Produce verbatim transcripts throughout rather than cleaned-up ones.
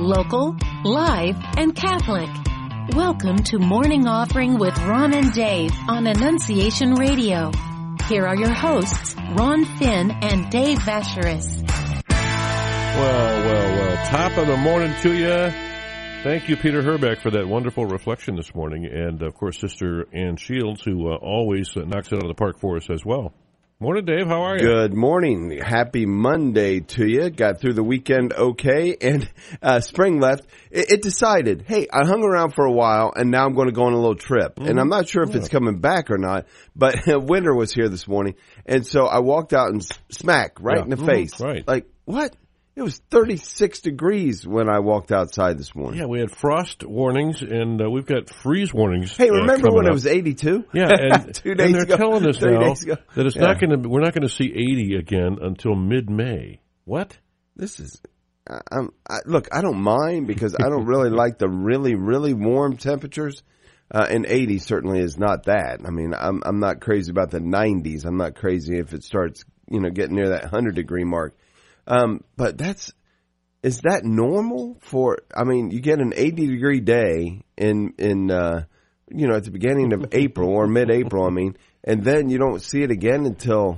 local, live, and Catholic. Welcome to Morning Offering with Ron and Dave on Annunciation Radio. Here are your hosts, Ron, Finn, and Dave Vacheresse. Well, well, well, top of the morning to you. Thank you, Peter Herbeck, for that wonderful reflection this morning. And, of course, Sister Ann Shields, who uh, always uh, knocks it out of the park for us as well. Morning, Dave. How are you? Good morning. Happy Monday to you. Got through the weekend okay, and uh, spring left. It, it decided, hey, I hung around for a while, and now I'm going to go on a little trip. Mm-hmm. And I'm not sure if yeah. it's coming back or not, but winter was here this morning. And so I walked out and smack right yeah. in the mm-hmm. face. Right. Like, what? It was thirty-six degrees when I walked outside this morning. Yeah, we had frost warnings, and uh, we've got freeze warnings. Hey, remember uh, when up. it was eighty-two? Yeah, and, Two days and they're ago, telling us now that it's yeah. not going to. We're not going to see eighty again until mid-May. What? This is. I, I'm I, look. I don't mind because I don't really like the really, really warm temperatures. Uh, and eighty certainly is not that. I mean, I'm I'm not crazy about the nineties. I'm not crazy if it starts, you know, getting near that hundred degree mark. Um, but that's. Is that normal for, I mean, you get an eighty degree day in, in, uh, you know, at the beginning of April or mid-April, I mean, and then you don't see it again until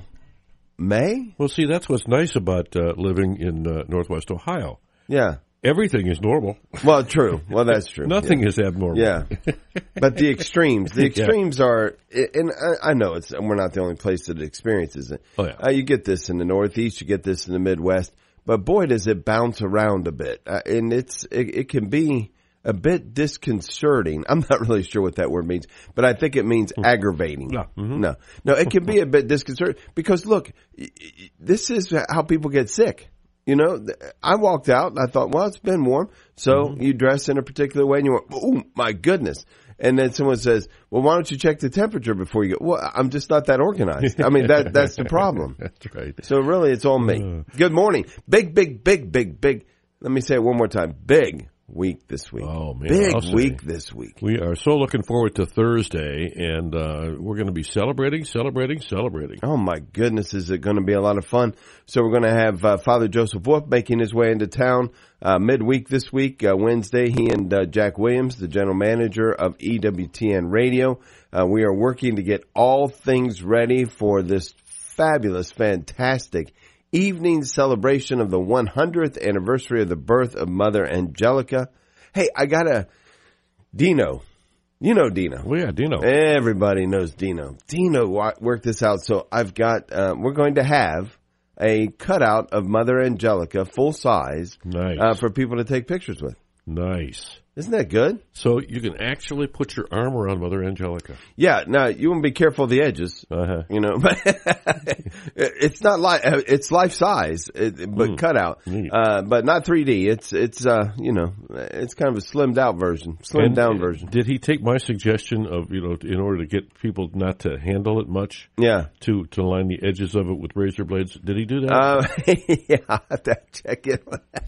May? Well, see, that's what's nice about uh, living in uh, Northwest Ohio. Yeah. Everything is normal. Well, true. Well, that's true. Nothing yeah. is abnormal. Yeah. But the extremes, the extremes yeah. are, and I, I know it's, we're not the only place that experiences it. Oh, yeah. Uh, you get this in the Northeast, you get this in the Midwest. But boy, does it bounce around a bit, uh, and it's it, it can be a bit disconcerting. I'm not really sure what that word means, but I think it means mm-hmm. aggravating. No, mm-hmm. no, no. It can be a bit disconcerting because look, this is how people get sick. You know, I walked out and I thought, well, it's been warm, so mm-hmm. you dress in a particular way, and you went, oh my goodness. And then someone says, well, why don't you check the temperature before you go? Well, I'm just not that organized. I mean, that that's the problem. That's right. So really, it's all me. Uh, Good morning. Big, big, big, big, big. Let me say it one more time. Big week this week. Oh, man. Big week this week. We are so looking forward to Thursday, and uh, we're going to be celebrating, celebrating, celebrating. Oh, my goodness. Is it going to be a lot of fun? So we're going to have uh, Father Joseph Wolf making his way into town uh, midweek this week. Uh, Wednesday, he and uh, Jack Williams, the general manager of E W T N Radio. Uh, we are working to get all things ready for this fabulous, fantastic evening celebration of the one hundredth anniversary of the birth of Mother Angelica. Hey, I got a Dino. You know Dino. Oh, yeah, Dino. Everybody knows Dino. Dino worked this out. So I've got, uh, we're going to have a cutout of Mother Angelica, full size, nice. uh, for people to take pictures with. Nice. Isn't that good? So you can actually put your arm around Mother Angelica. Yeah. Now you want to be careful of the edges, uh-huh. you know. But it's not like it's life size, it, but mm, cut out, uh, but not three D. It's it's uh you know it's kind of a slimmed out version, slimmed and down version. Did he take my suggestion of you know in order to get people not to handle it much? Yeah. To to line the edges of it with razor blades. Did he do that? Uh, yeah. I have to check it.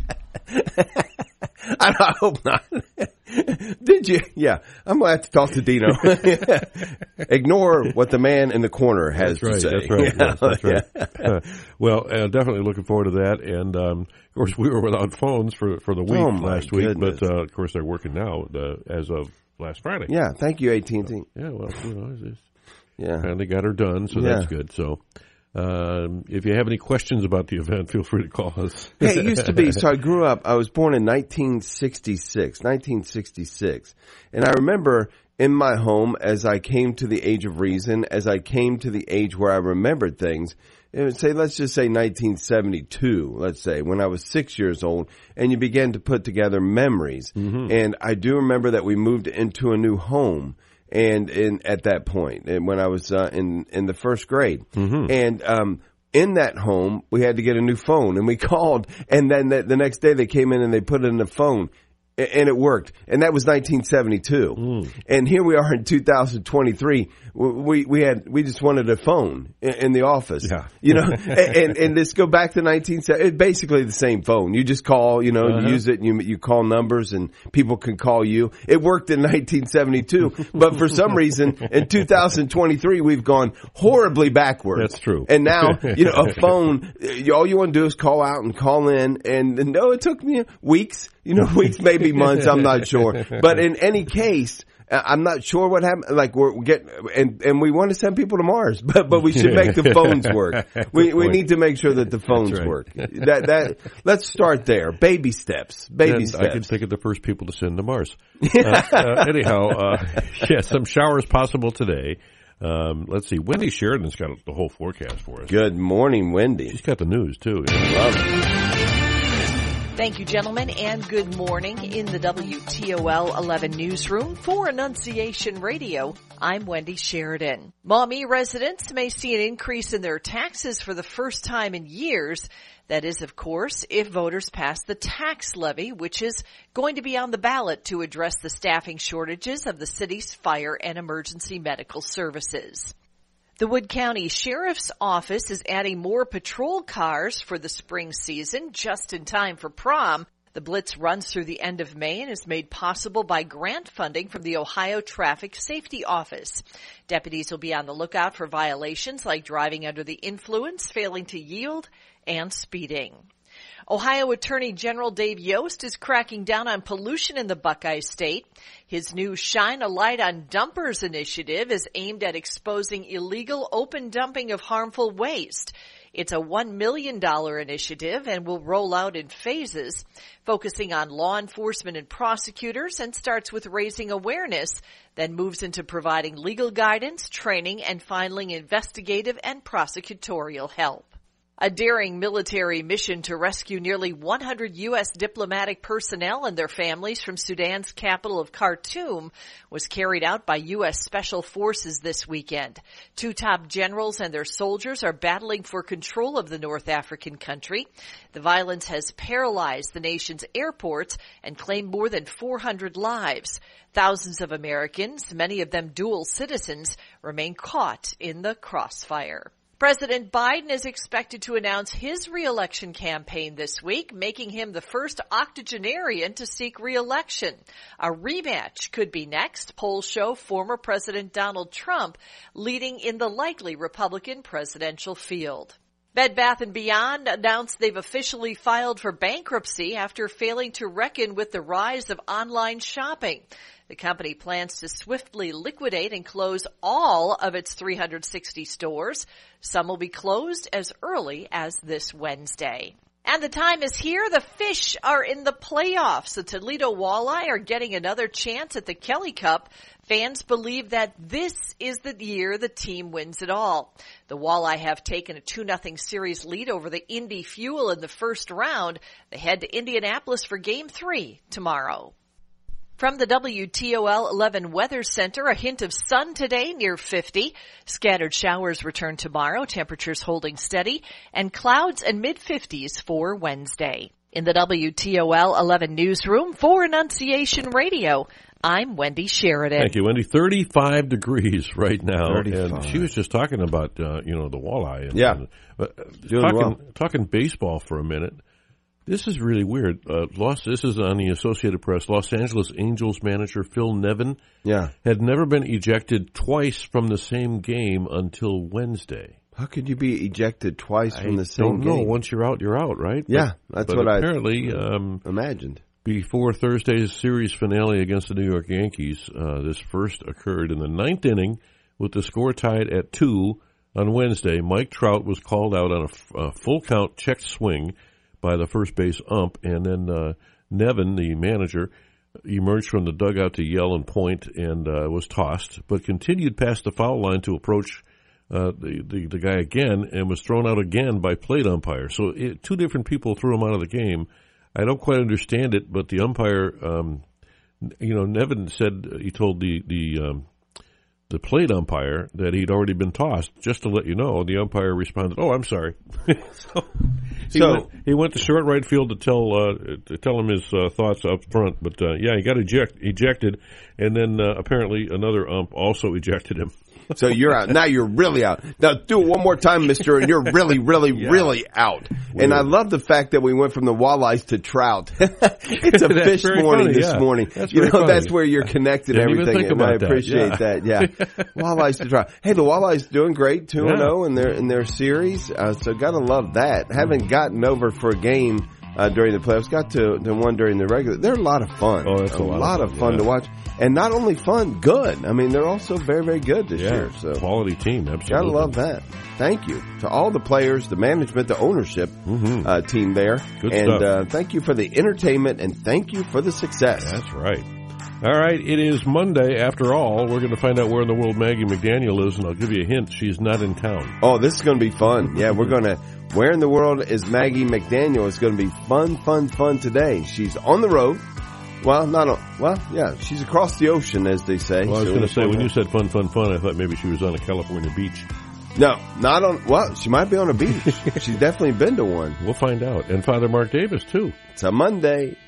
I, I hope not. Did you? Yeah. I'm going to have to talk to Dino. Ignore what the man in the corner has that's to right, say. That's right. Yeah. Yes, that's right. Yeah. Uh, well, uh, definitely looking forward to that. And, um, of course, we were without phones for, for the week oh last goodness. week. But, uh, of course, they're working now uh, as of last Friday. Yeah. Thank you, A T and T. So, yeah. Well, you know, it's, it's yeah. finally got her done, so yeah. that's good. So. Um, if you have any questions about the event, feel free to call us. Hey, it used to be, so I grew up, I was born in nineteen sixty-six, nineteen sixty-six. And I remember in my home, as I came to the age of reason, as I came to the age where I remembered things, it would say, let's just say nineteen seventy-two, let's say, when I was six years old, and you began to put together memories. Mm-hmm. And I do remember that we moved into a new home. And in at that point, and when I was uh, in in the first grade, mm-hmm. and um, in that home, we had to get a new phone, and we called, and then the, the next day they came in and they put it in the phone, and it worked, and that was nineteen seventy-two. Mm. And here we are in two thousand twenty-three. We we had we just wanted a phone in, in the office, yeah. you know. and and this go back to nineteen seventy. It's basically the same phone. You just call, you know, uh-huh. you use it, and you you call numbers, and people can call you. It worked in nineteen seventy-two, but for some reason in two thousand twenty-three we've gone horribly backwards. That's true. And now you know a phone. All you want to do is call out and call in, and no, it took me weeks. You know, weeks, maybe months. I'm not sure. But in any case, I'm not sure what happened. Like we're getting, and and we want to send people to Mars, but but we should make the phones work. We we need to make sure that the phones right. work. That that let's start there. Baby steps. Baby and steps. I can think of the first people to send to Mars. uh, uh, anyhow, uh, yeah, some showers possible today. Um, let's see. Wendy Sheridan's got the whole forecast for us. Good morning, Wendy. She's got the news too. Love it. Thank you, gentlemen, and good morning in the W T O L eleven newsroom for Annunciation Radio. I'm Wendy Sheridan. Maumee residents may see an increase in their taxes for the first time in years. That is, of course, if voters pass the tax levy, which is going to be on the ballot to address the staffing shortages of the city's fire and emergency medical services. The Wood County Sheriff's Office is adding more patrol cars for the spring season, just in time for prom. The blitz runs through the end of May and is made possible by grant funding from the Ohio Traffic Safety Office. Deputies will be on the lookout for violations like driving under the influence, failing to yield, and speeding. Ohio Attorney General Dave Yost is cracking down on pollution in the Buckeye State. His new Shine a Light on Dumpers initiative is aimed at exposing illegal open dumping of harmful waste. It's a one million dollars initiative and will roll out in phases, focusing on law enforcement and prosecutors, and starts with raising awareness, then moves into providing legal guidance, training, and finally investigative and prosecutorial help. A daring military mission to rescue nearly one hundred U S diplomatic personnel and their families from Sudan's capital of Khartoum was carried out by U S Special Forces this weekend. Two top generals and their soldiers are battling for control of the North African country. The violence has paralyzed the nation's airports and claimed more than four hundred lives. Thousands of Americans, many of them dual citizens, remain caught in the crossfire. President Biden is expected to announce his re-election campaign this week, making him the first octogenarian to seek re-election. A rematch could be next. Polls show former President Donald Trump leading in the likely Republican presidential field. Bed Bath and Beyond announced they've officially filed for bankruptcy after failing to reckon with the rise of online shopping. The company plans to swiftly liquidate and close all of its three hundred sixty stores. Some will be closed as early as this Wednesday. And the time is here. The fish are in the playoffs. The Toledo Walleye are getting another chance at the Kelly Cup. Fans believe that this is the year the team wins it all. The Walleye have taken a two nothing series lead over the Indy Fuel in the first round. They head to Indianapolis for Game three tomorrow. From the W T O L eleven Weather Center, a hint of sun today near fifty. Scattered showers return tomorrow, temperatures holding steady, and clouds and mid-fifties for Wednesday. In the W T O L eleven newsroom for Annunciation Radio, I'm Wendy Sheridan. Thank you, Wendy. thirty-five degrees right now. thirty-five. And she was just talking about, uh, you know, the walleye. And, yeah. And, uh, Doing talking, well. talking baseball for a minute. This is really weird. Uh, Los, this is on the Associated Press. Los Angeles Angels manager Phil Nevin yeah. had never been ejected twice from the same game until Wednesday. How could you be ejected twice from I the same don't know. game? Once you're out, you're out, right? Yeah, but, that's but what apparently, I um, imagined. Before Thursday's series finale against the New York Yankees, uh, this first occurred in the ninth inning with the score tied at two on Wednesday. Mike Trout was called out on a, f- a full count check swing by the first base ump, and then uh, Nevin, the manager, emerged from the dugout to yell and point and uh, was tossed, but continued past the foul line to approach uh, the, the the guy again and was thrown out again by plate umpire. So it, two different people threw him out of the game. I don't quite understand it, but the umpire, um, you know, Nevin said he told the the um, the plate umpire that he'd already been tossed. Just to let you know, the umpire responded, "Oh, I'm sorry." so he, so went, he went to short right field to tell uh, to tell him his uh, thoughts up front. But uh, yeah, he got eject, ejected, and then uh, apparently another ump also ejected him. So you're out. Now you're really out. Now do it one more time, mister, and you're really, really, yeah. really out. Weird. And I love the fact that we went from the walleyes to trout. It's a fish morning funny, this yeah. morning. That's you know, funny. that's where you're connected Didn't everything. Even think and about I appreciate that. that. Yeah. Walleyes to trout. Hey, the walleyes doing great, two and oh in their in their series. Uh, so gotta love that. Haven't gotten over for a game uh, during the playoffs. Got to the one during the regular. They're a lot of fun. Oh, that's a, a lot, lot of fun, fun yeah. to watch. And not only fun, good. I mean, they're also very, very good this yeah, year. So quality team, absolutely. Gotta love that. Thank you to all the players, the management, the ownership mm-hmm. uh, team there. Good and stuff. Uh, thank you for the entertainment, and thank you for the success. That's right. All right, it is Monday after all. We're going to find out where in the world Maggie McDaniel is, and I'll give you a hint. She's not in town. Oh, this is going to be fun. Yeah, we're going to, where in the world is Maggie McDaniel? It's going to be fun, fun, fun today. She's on the road. Well, not on, well, yeah, she's across the ocean, as they say. Well, I was so going to say, when you said fun, fun, fun, I thought maybe she was on a California beach. No, not on, well, she might be on a beach. She's definitely been to one. We'll find out. And Father Mark Davis, too. It's a Monday.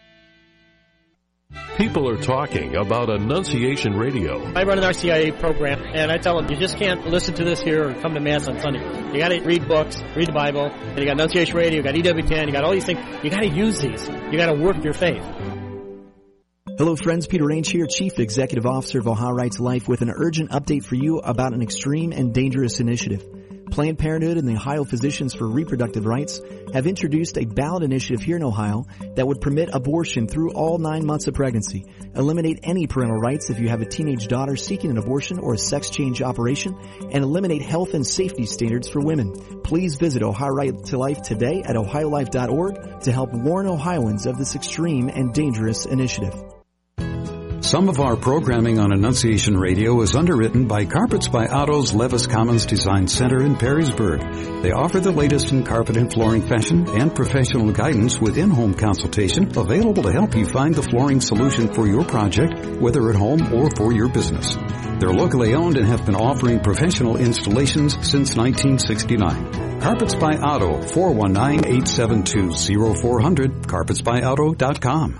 People are talking about Annunciation Radio. I run an R C I A program, and I tell them, you just can't listen to this here or come to Mass on Sunday. You got to read books, read the Bible, and you got Annunciation Radio, you got E W ten, you got all these things. You got to use these. You got to work your faith. Hello friends, Peter Range here, Chief Executive Officer of Ohio Rights Life, with an urgent update for you about an extreme and dangerous initiative. Planned Parenthood and the Ohio Physicians for Reproductive Rights have introduced a ballot initiative here in Ohio that would permit abortion through all nine months of pregnancy, eliminate any parental rights if you have a teenage daughter seeking an abortion or a sex change operation, and eliminate health and safety standards for women. Please visit Ohio Right to Life today at ohio life dot org to help warn Ohioans of this extreme and dangerous initiative. Some of our programming on Annunciation Radio is underwritten by Carpets by Otto's Levis Commons Design Center in Perrysburg. They offer the latest in carpet and flooring fashion and professional guidance with in-home consultation available to help you find the flooring solution for your project, whether at home or for your business. They're locally owned and have been offering professional installations since nineteen sixty-nine. Carpets by Otto, four one nine, eight seven two, zero four zero zero, carpets by otto dot com.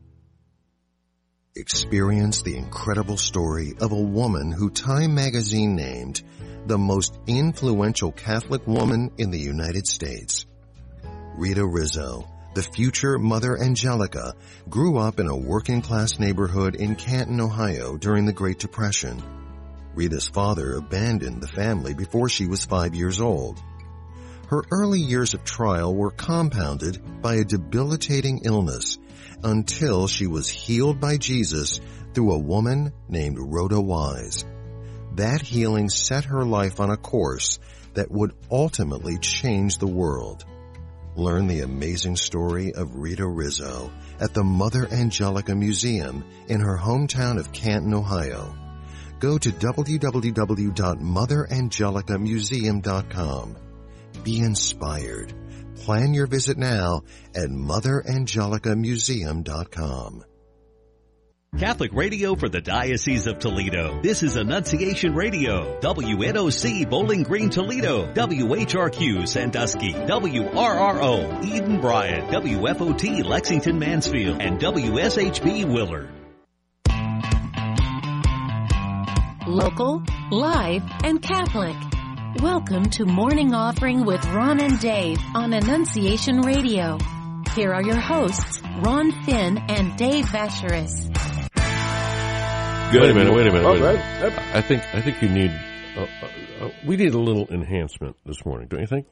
Experience the incredible story of a woman who Time magazine named the most influential Catholic woman in the United States. Rita Rizzo, the future Mother Angelica, grew up in a working-class neighborhood in Canton, Ohio during the Great Depression. Rita's father abandoned the family before she was five years old. Her early years of trial were compounded by a debilitating illness until she was healed by Jesus through a woman named Rhoda Wise. That healing set her life on a course that would ultimately change the world. Learn the amazing story of Rita Rizzo at the Mother Angelica Museum in her hometown of Canton, Ohio. Go to w w w dot mother angelica museum dot com. Be inspired. Plan your visit now at mother angelica museum dot com. Catholic radio for the Diocese of Toledo. This is Annunciation Radio. W N O C Bowling Green, Toledo. W H R Q Sandusky. W R R O Eden Bryan. W F O T Lexington Mansfield. And W S H B Willard. Local, live, and Catholic. Welcome to Morning Offering with Ron and Dave on Annunciation Radio. Here are your hosts, Ron Finn and Dave Vacheresse. Good. Wait a minute, wait a minute. Oh, wait a minute. right. I think I think you need, uh, uh, uh, we need a little enhancement this morning, don't you think?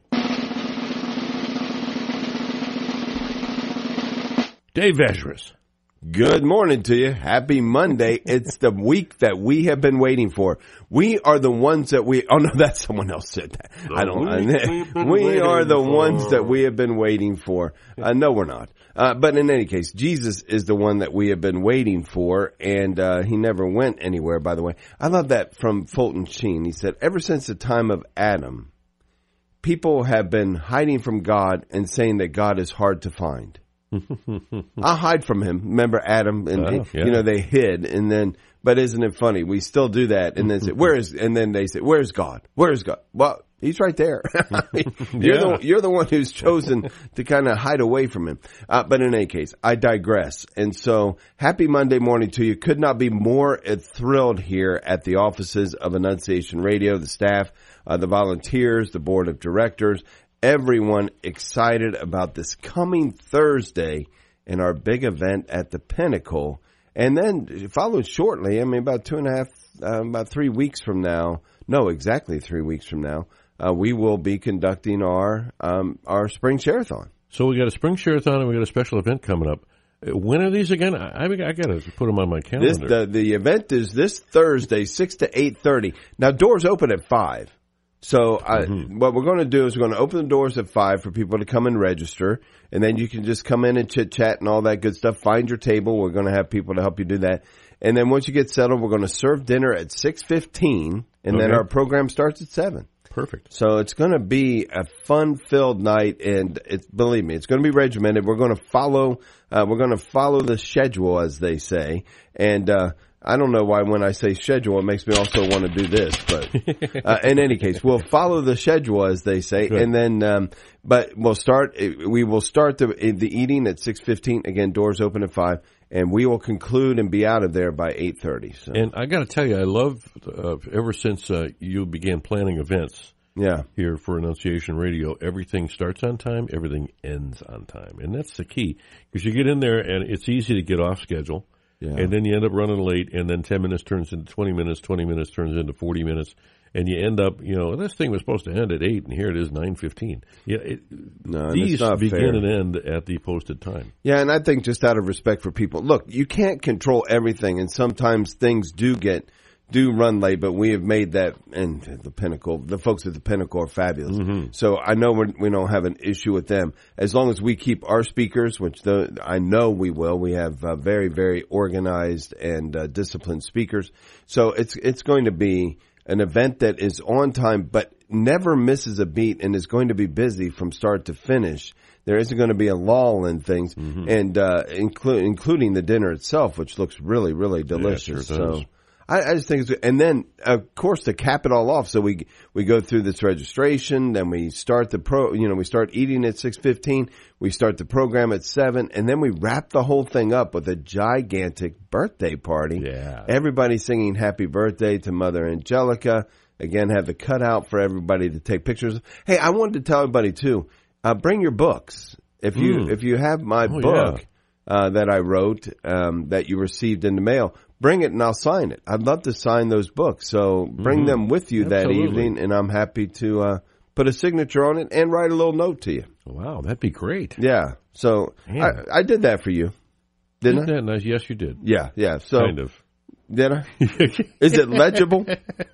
Dave Vacheresse. Good morning to you. Happy Monday. It's the week that we have been waiting for. We are the ones that we, oh no, that's someone else said that. I don't, we are the ones that we have been waiting for. Uh, no, we're not. Uh, but in any case, Jesus is the one that we have been waiting for, and uh, he never went anywhere, by the way. I love that from Fulton Sheen. He said, ever since the time of Adam, people have been hiding from God and saying that God is hard to find. I'll hide from him. Remember Adam and oh, he, yeah. you know they hid, and then but isn't it funny? We still do that, and then say, "Where is?" And then they say, "Where's God? Where's God?" Well, he's right there. I mean, you're yeah. the you're the one who's chosen to kind of hide away from him. Uh, but in any case, I digress. And so, happy Monday morning to you. Could not be more thrilled here at the offices of Annunciation Radio, the staff, uh, the volunteers, the board of directors. Everyone excited about this coming Thursday in our big event at the Pinnacle. And then followed shortly, I mean, about two and a half, uh, about three weeks from now, no, exactly three weeks from now, uh, we will be conducting our um, our spring share-a-thon. So we got a spring share-a-thon and we got a special event coming up. When are these again? I, I got to put them on my calendar. This, the, the event is this Thursday, six to eight thirty. Now, doors open at five. So I, mm-hmm. what we're going to do is we're going to open the doors at five for people to come and register, and then you can just come in and chit-chat and all that good stuff. Find your table. We're going to have people to help you do that. And then once you get settled, we're going to serve dinner at six fifteen, and okay. then our program starts at seven. Perfect. So it's going to be a fun-filled night, and it's, believe me, it's going to be regimented. We're going to follow, uh, we're going to follow the schedule, as they say. And, uh, I don't know why when I say schedule, it makes me also want to do this, but, uh, in any case, we'll follow the schedule, as they say. Good. And then, um, but we'll start, we will start the, the eating at six fifteen. Again, doors open at five. And we will conclude and be out of there by eight thirty. So. And I got to tell you, I love, uh, ever since uh, you began planning events yeah. here for Annunciation Radio, everything starts on time, everything ends on time. And that's the key, because you get in there and it's easy to get off schedule, yeah. and then you end up running late, and then ten minutes turns into twenty minutes, twenty minutes turns into forty minutes, and you end up, you know, this thing was supposed to end at eight, and here it is nine fifteen. Yeah, it, no, these begin fair. and end at the posted time. Yeah, and I think just out of respect for people, look, you can't control everything, and sometimes things do get do run late, but we have made that, and the Pinnacle, the folks at the Pinnacle are fabulous. Mm-hmm. So I know we're, we don't have an issue with them. As long as we keep our speakers, which the, I know we will, we have uh, very, very organized and uh, disciplined speakers. So it's it's going to be an event that is on time, but never misses a beat and is going to be busy from start to finish. There isn't going to be a lull in things, mm-hmm. and uh, inclu- including the dinner itself, which looks really, really delicious. Yeah, sure does. So I, I just think it's good. And then, of course, to cap it all off, so we we go through this registration, then we start the pro, you know, we start eating at six fifteen, we start the program at seven, and then we wrap the whole thing up with a gigantic birthday party. Yeah. Everybody singing happy birthday to Mother Angelica. Again, have the cutout for everybody to take pictures. Hey, I wanted to tell everybody too, uh, bring your books. If you, mm. if you have my oh, book, yeah. uh, that I wrote, um, that you received in the mail, bring it and I'll sign it. I'd love to sign those books. So bring mm-hmm. them with you Absolutely. that evening, and I'm happy to uh, put a signature on it and write a little note to you. Wow, that'd be great. Yeah. So I, I did that for you. Didn't Isn't I? that nice? Yes, you did. Yeah, yeah. So kind of. Did I? Is it legible?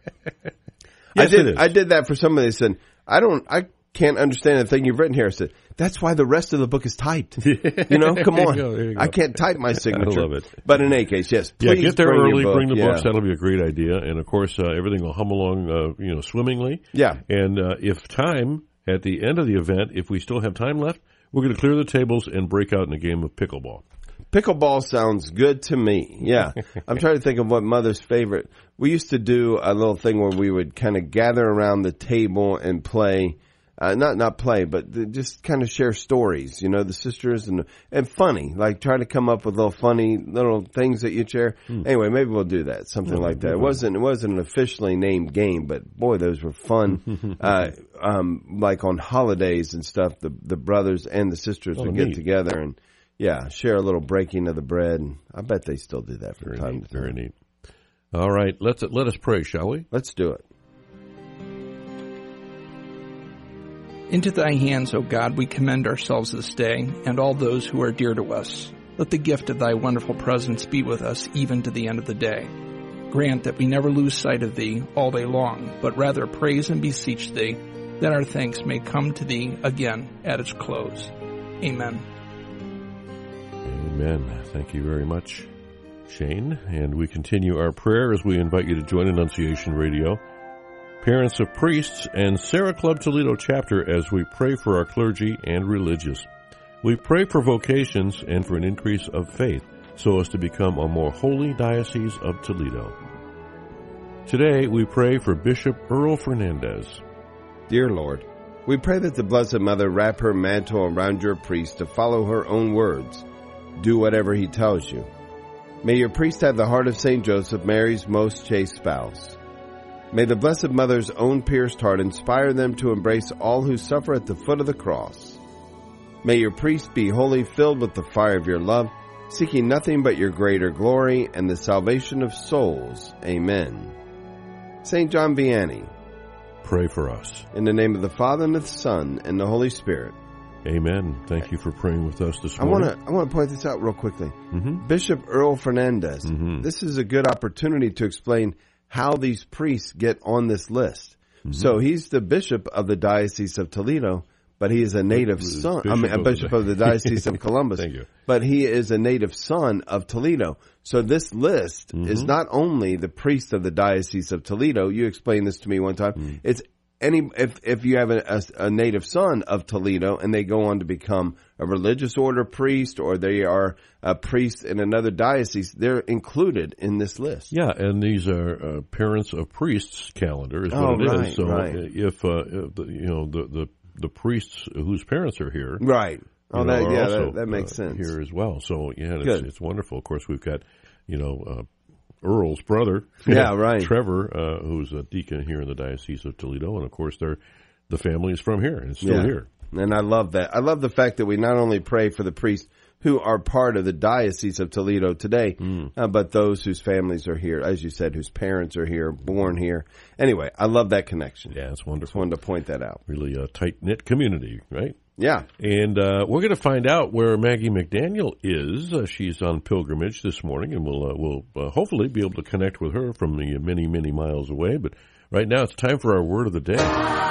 Yes, I did. it is. I did that for somebody. They said, "I don't. I can't understand the thing you've written here." I said, "That's why the rest of the book is typed." You know, come on. There you go, there you go. I can't type my signature. I love it. But in any case, yes. Please yeah, get there bring early. your book. Bring the yeah. books. That'll be a great idea. And of course, uh, everything will hum along, uh, you know, swimmingly. Yeah. And uh, if time at the end of the event, if we still have time left, we're going to clear the tables and break out in a game of pickleball. Pickleball sounds good to me. Yeah. I'm trying to think of what Mother's favorite. We used to do a little thing where we would kind of gather around the table and play, uh, not, not play, but just kind of share stories, you know, the sisters and, and funny, like try to come up with little funny little things that you share. Hmm. Anyway, maybe we'll do that, something mm-hmm. like that. It wasn't, it wasn't an officially named game, but boy, those were fun. uh, um, like on holidays and stuff, the, the brothers and the sisters oh, would neat. get together and, yeah, share a little breaking of the bread. And I bet they still do that from very time neat, to time. Very neat. All right, let's let us pray, shall we? Let's do it. Into thy hands, O God, we commend ourselves this day and all those who are dear to us. Let the gift of thy wonderful presence be with us even to the end of the day. Grant that we never lose sight of thee all day long, but rather praise and beseech thee, that our thanks may come to thee again at its close. Amen. Amen. Thank you very much, Shane. And we continue our prayer as we invite you to join Annunciation Radio, parents of priests, and Sarah Club Toledo chapter as we pray for our clergy and religious. We pray for vocations and for an increase of faith so as to become a more holy diocese of Toledo. Today we pray for Bishop Earl Fernandez. Dear Lord, we pray that the Blessed Mother wrap her mantle around your priest to follow her own words. Do whatever he tells you. May your priest have the heart of Saint Joseph, Mary's most chaste spouse. May the Blessed Mother's own pierced heart inspire them to embrace all who suffer at the foot of the cross. May your priest be wholly filled with the fire of your love, seeking nothing but your greater glory and the salvation of souls. Amen. Saint John Vianney, pray for us. In the name of the Father, and of the Son, and the Holy Spirit. Amen. Thank you for praying with us this I morning. want to I want to point this out real quickly. Mm-hmm. Bishop Earl Fernandez. Mm-hmm. This is a good opportunity to explain how these priests get on this list. Mm-hmm. So he's the bishop of the Diocese of Toledo, but he is a native son. I mean, a bishop of the Diocese of Columbus. Thank you. But he is a native son of Toledo. So this list mm-hmm. is not only the priest of the Diocese of Toledo. You explained this to me one time. Mm-hmm. It's any if if you have a, a, a native son of Toledo and they go on to become a religious order priest, or they are a priest in another diocese, they're included in this list. Yeah, and these are uh, parents of priests calendar is what oh, it right, is. So right. if, uh, if the, you know the, the the priests whose parents are here, right? Oh, know, that, yeah, also, that, that makes uh, sense here as well. So yeah, it's, Good. it's wonderful. Of course, we've got you know. Uh, Earl's brother, yeah, right, Trevor, uh, who's a deacon here in the Diocese of Toledo, and of course, they're the family is from here and it's still yeah. here. And I love that. I love the fact that we not only pray for the priests who are part of the Diocese of Toledo today, mm. uh, but those whose families are here, as you said, whose parents are here, born here. Anyway, I love that connection. Yeah, it's wonderful. Just wanted to point that out. Really a tight knit community, right? Yeah. And uh, we're going to find out where Maggie McDaniel is. Uh, she's on pilgrimage this morning, and we'll uh, we'll uh, hopefully be able to connect with her from the many, many miles away. But right now it's time for our word of the day.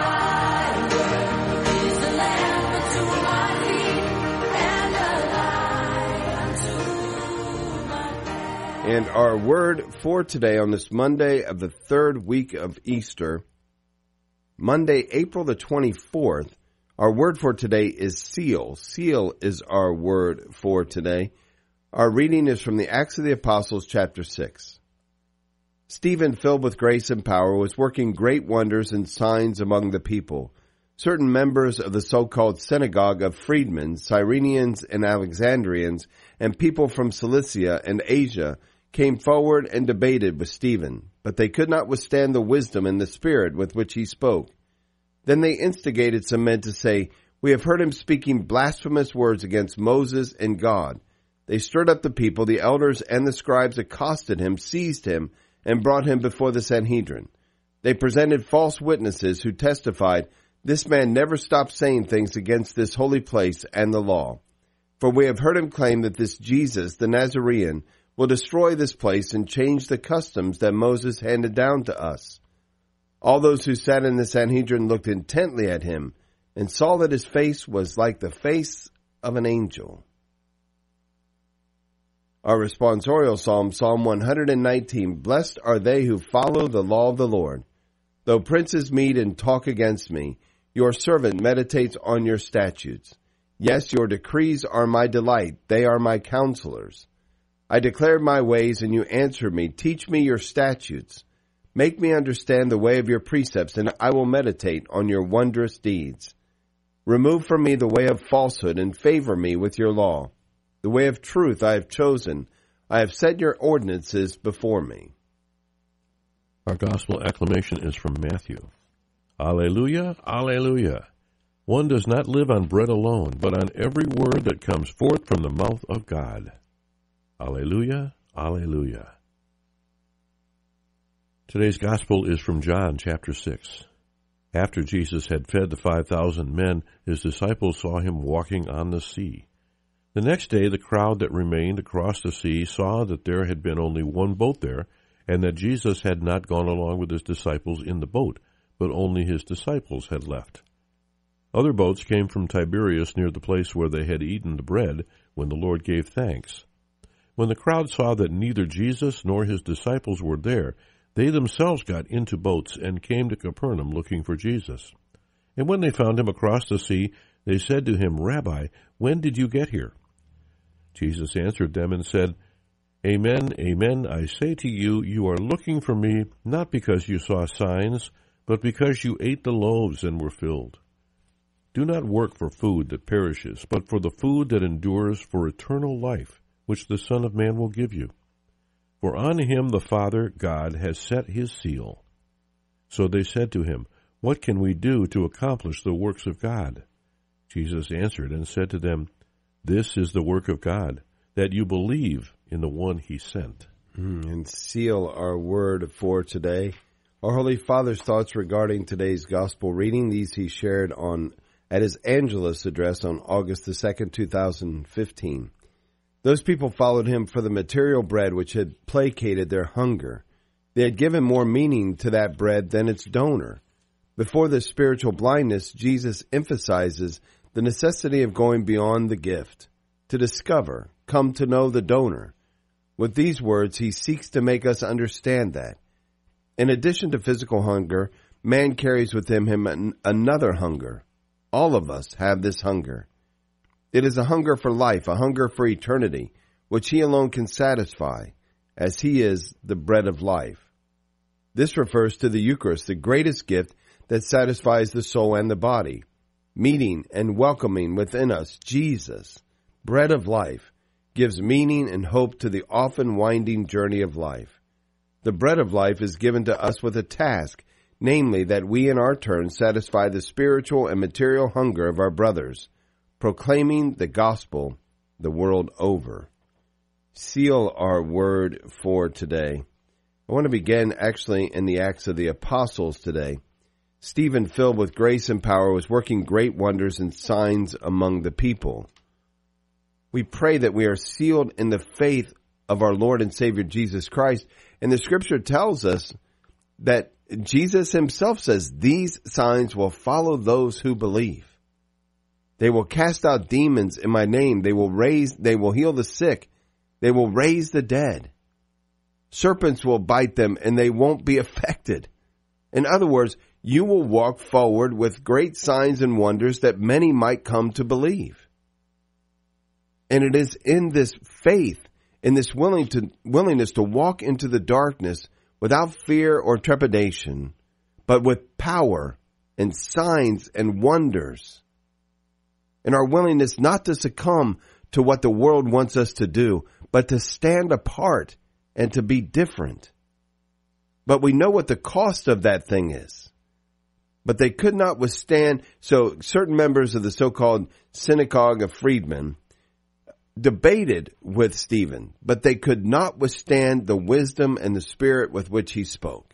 And our word for today on this Monday of the third week of Easter, Monday, April the twenty-fourth, our word for today is seal. Seal is our word for today. Our reading is from the Acts of the Apostles, chapter six. Stephen, filled with grace and power, was working great wonders and signs among the people. Certain members of the so-called synagogue of freedmen, Cyrenians and Alexandrians, and people from Cilicia and Asia came forward and debated with Stephen, but they could not withstand the wisdom and the spirit with which he spoke. Then they instigated some men to say, "We have heard him speaking blasphemous words against Moses and God." They stirred up the people. The elders and the scribes accosted him, seized him, and brought him before the Sanhedrin. They presented false witnesses who testified, "This man never stopped saying things against this holy place and the law. For we have heard him claim that this Jesus, the Nazarene, will destroy this place and change the customs that Moses handed down to us." All those who sat in the Sanhedrin looked intently at him and saw that his face was like the face of an angel. Our responsorial psalm, Psalm one hundred nineteen, "Blessed are they who follow the law of the Lord. Though princes meet and talk against me, your servant meditates on your statutes. Yes, your decrees are my delight. They are my counselors. I declared my ways, and you answered me. Teach me your statutes. Make me understand the way of your precepts, and I will meditate on your wondrous deeds. Remove from me the way of falsehood, and favor me with your law. The way of truth I have chosen. I have set your ordinances before me." Our gospel acclamation is from Matthew. Alleluia, alleluia. One does not live on bread alone, but on every word that comes forth from the mouth of God. Alleluia, alleluia. Today's gospel is from John chapter six. After Jesus had fed the five thousand men, his disciples saw him walking on the sea. The next day the crowd that remained across the sea saw that there had been only one boat there, and that Jesus had not gone along with his disciples in the boat, but only his disciples had left. Other boats came from Tiberias near the place where they had eaten the bread when the Lord gave thanks. When the crowd saw that neither Jesus nor his disciples were there, they themselves got into boats and came to Capernaum looking for Jesus. And when they found him across the sea, they said to him, "Rabbi, when did you get here?" Jesus answered them and said, "Amen, amen, I say to you, you are looking for me, not because you saw signs, but because you ate the loaves and were filled. Do not work for food that perishes, but for the food that endures for eternal life, which the Son of Man will give you. For on him the Father, God, has set his seal." So they said to him, "What can we do to accomplish the works of God?" Jesus answered and said to them, "This is the work of God, that you believe in the one he sent." Mm, and seal our word for today. Our Holy Father's thoughts regarding today's gospel reading, these he shared on at his Angelus address on August the second, two thousand fifteen. Those people followed him for the material bread which had placated their hunger. They had given more meaning to that bread than its donor. Before this spiritual blindness, Jesus emphasizes the necessity of going beyond the gift, to discover, come to know the donor. With these words, he seeks to make us understand that. In addition to physical hunger, man carries within him an, another hunger. All of us have this hunger. It is a hunger for life, a hunger for eternity, which he alone can satisfy, as he is the bread of life. This refers to the Eucharist, the greatest gift that satisfies the soul and the body, meeting and welcoming within us Jesus, bread of life, gives meaning and hope to the often winding journey of life. The bread of life is given to us with a task, namely that we in our turn satisfy the spiritual and material hunger of our brothers, proclaiming the gospel the world over. Seal our word for today. I want to begin actually in the Acts of the Apostles today. Stephen, filled with grace and power, was working great wonders and signs among the people. We pray that we are sealed in the faith of our Lord and Savior Jesus Christ. And the scripture tells us that Jesus himself says, these signs will follow those who believe. They will cast out demons in my name. They will raise, they will heal the sick. They will raise the dead. Serpents will bite them and they won't be affected. In other words, you will walk forward with great signs and wonders that many might come to believe. And it is in this faith, in this willing to, willingness to walk into the darkness without fear or trepidation, but with power and signs and wonders, and our willingness not to succumb to what the world wants us to do, but to stand apart and to be different. But we know what the cost of that thing is. But they could not withstand, so certain members of the so-called Synagogue of Freedmen debated with Stephen, but they could not withstand the wisdom and the spirit with which he spoke.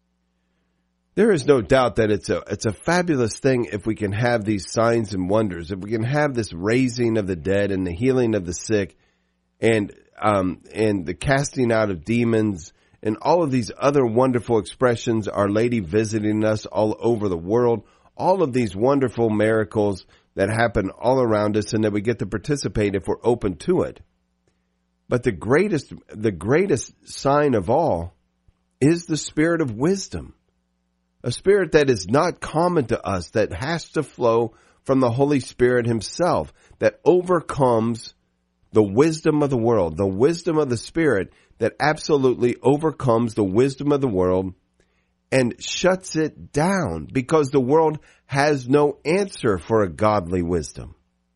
There is no doubt that it's a it's a fabulous thing if we can have these signs and wonders, if we can have this raising of the dead and the healing of the sick, and um, and the casting out of demons, and all of these other wonderful expressions, Our Lady visiting us all over the world, all of these wonderful miracles that happen all around us and that we get to participate if we're open to it. But the greatest, the greatest sign of all is the spirit of wisdom, a spirit that is not common to us, that has to flow from the Holy Spirit himself, that overcomes the wisdom of the world, the wisdom of the Spirit that absolutely overcomes the wisdom of the world and shuts it down, because the world has no answer for a godly wisdom.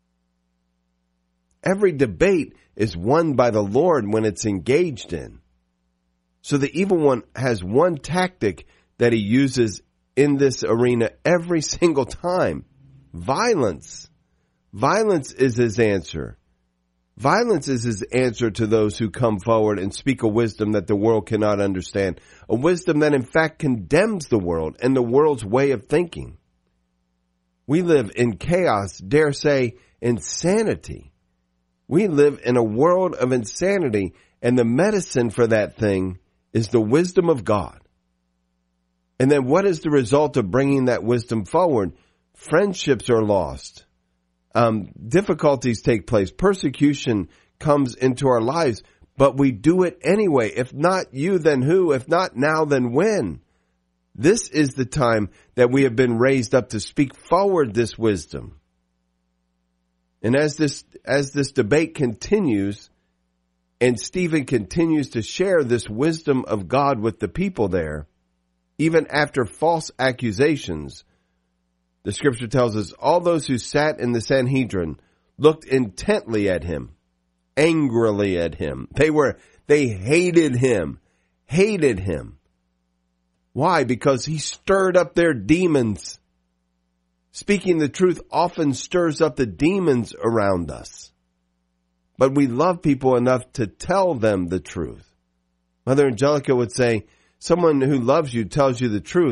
Every debate is won by the Lord when it's engaged in. So the evil one has one tactic that he uses in this arena every single time. Violence. Violence is his answer. Violence is his answer to those who come forward and speak a wisdom that the world cannot understand, a wisdom that in fact condemns the world and the world's way of thinking. We live in chaos, dare say insanity. We live in a world of insanity, and the medicine for that thing is the wisdom of God. And then what is the result of bringing that wisdom forward? Friendships are lost. Um, difficulties take place. Persecution comes into our lives, but we do it anyway. If not you, then who? If not now, then when? This is the time that we have been raised up to speak forward this wisdom. And as this, as this debate continues, and Stephen continues to share this wisdom of God with the people there, even after false accusations, the scripture tells us all those who sat in the Sanhedrin looked intently at him, angrily at him. They were, they hated him, hated him. Why? Because he stirred up their demons. Speaking the truth often stirs up the demons around us. But we love people enough to tell them the truth. Mother Angelica would say, someone who loves you tells you the truth.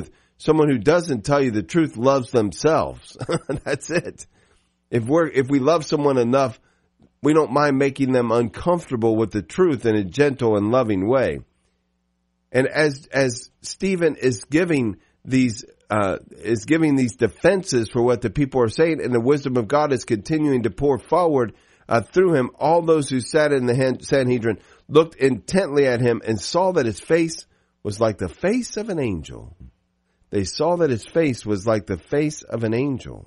Someone who doesn't tell you the truth loves themselves. That's it. If we're, if we love someone enough, we don't mind making them uncomfortable with the truth in a gentle and loving way. And as, as Stephen is giving these, uh, is giving these defenses for what the people are saying, and the wisdom of God is continuing to pour forward, uh, through him, all those who sat in the Sanhedrin looked intently at him and saw that his face was like the face of an angel. They saw that his face was like the face of an angel.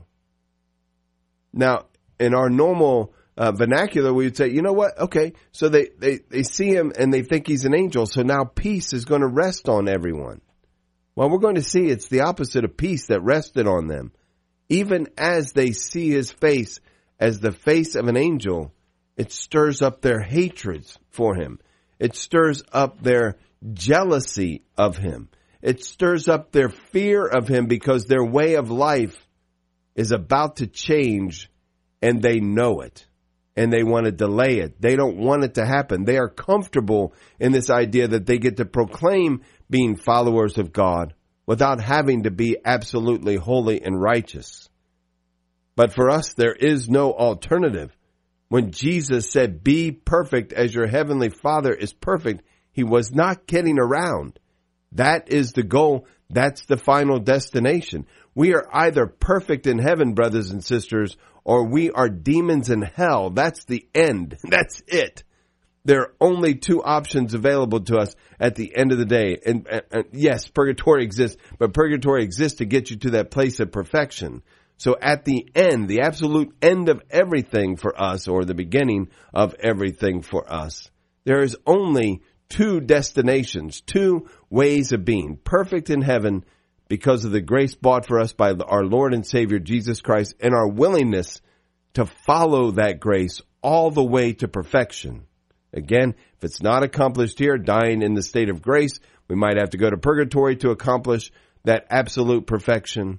Now, in our normal uh, vernacular, we would say, you know what? Okay, so they, they, they see him and they think he's an angel, so now peace is going to rest on everyone. Well, we're going to see it's the opposite of peace that rested on them. Even as they see his face as the face of an angel, it stirs up their hatreds for him. It stirs up their jealousy of him. It stirs up their fear of him because their way of life is about to change and they know it and they want to delay it. They don't want it to happen. They are comfortable in this idea that they get to proclaim being followers of God without having to be absolutely holy and righteous. But for us, there is no alternative. When Jesus said, be perfect as your heavenly Father is perfect, he was not kidding around. That is the goal. That's the final destination. We are either perfect in heaven, brothers and sisters, or we are demons in hell. That's the end. That's it. There are only two options available to us at the end of the day. And, and, and yes, purgatory exists, but purgatory exists to get you to that place of perfection. So at the end, the absolute end of everything for us, or the beginning of everything for us, there is only two destinations, two ways of being. Perfect in heaven because of the grace bought for us by our Lord and Savior Jesus Christ, and our willingness to follow that grace all the way to perfection. Again, if it's not accomplished here, dying in the state of grace, we might have to go to purgatory to accomplish that absolute perfection.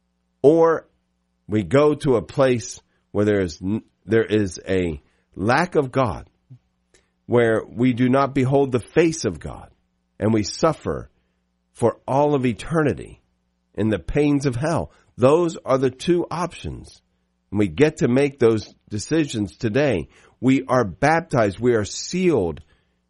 Or we go to a place where there is there is a lack of God, where we do not behold the face of God, and we suffer for all of eternity in the pains of hell. Those are the two options. And we get to make those decisions today. We are baptized. We are sealed.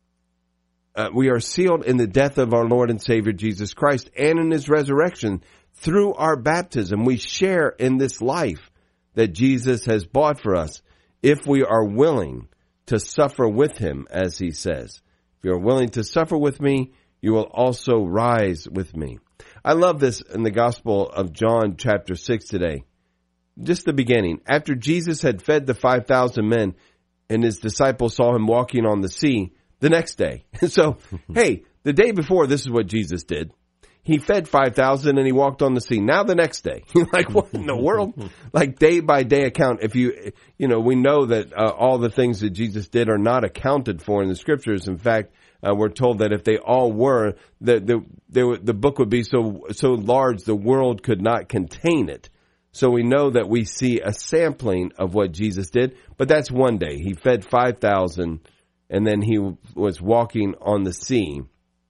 Uh, we are sealed in the death of our Lord and Savior Jesus Christ and in his resurrection through our baptism. We share in this life that Jesus has bought for us if we are willing to suffer with him, as he says. If you are willing to suffer with me, you will also rise with me. I love this in the Gospel of John chapter six today. Just the beginning. After Jesus had fed the five thousand men and his disciples saw him walking on the sea the next day. So, hey, the day before, this is what Jesus did. He fed five thousand and he walked on the sea. Now the next day, like what in the world? Like day by day account. If you, you know, we know that uh, all the things that Jesus did are not accounted for in the scriptures. In fact, uh, we're told that if they all were, the, the, the, the book would be so, so large the world could not contain it. So we know that we see a sampling of what Jesus did, but that's one day. He fed five thousand and then he was walking on the sea.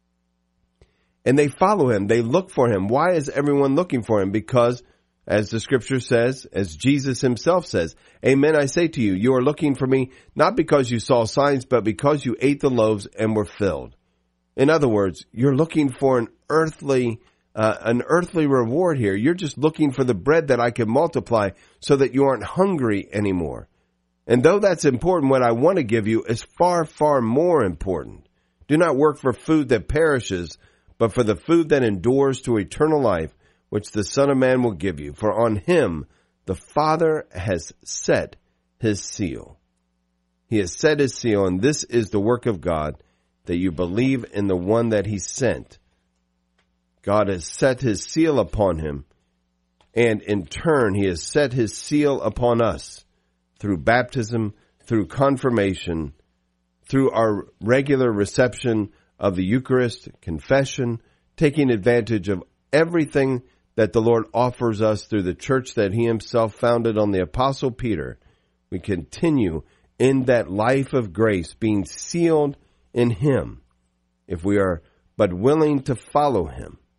And they follow him. They look for him. Why is everyone looking for him? Because, as the scripture says, as Jesus himself says, amen, I say to you, you are looking for me not because you saw signs, but because you ate the loaves and were filled. In other words, you're looking for an earthly, uh, an earthly reward here. You're just looking for the bread that I can multiply so that you aren't hungry anymore. And though that's important, what I want to give you is far, far more important. Do not work for food that perishes, but for the food that endures to eternal life, which the Son of Man will give you. For on him the Father has set his seal. He has set his seal, and this is the work of God, that you believe in the one that he sent. God has set his seal upon him, and in turn he has set his seal upon us through baptism, through confirmation, through our regular reception of the Eucharist, confession, taking advantage of everything that the Lord offers us through the church that he himself founded on the Apostle Peter. We continue in that life of grace, being sealed in him, if we are but willing to follow him.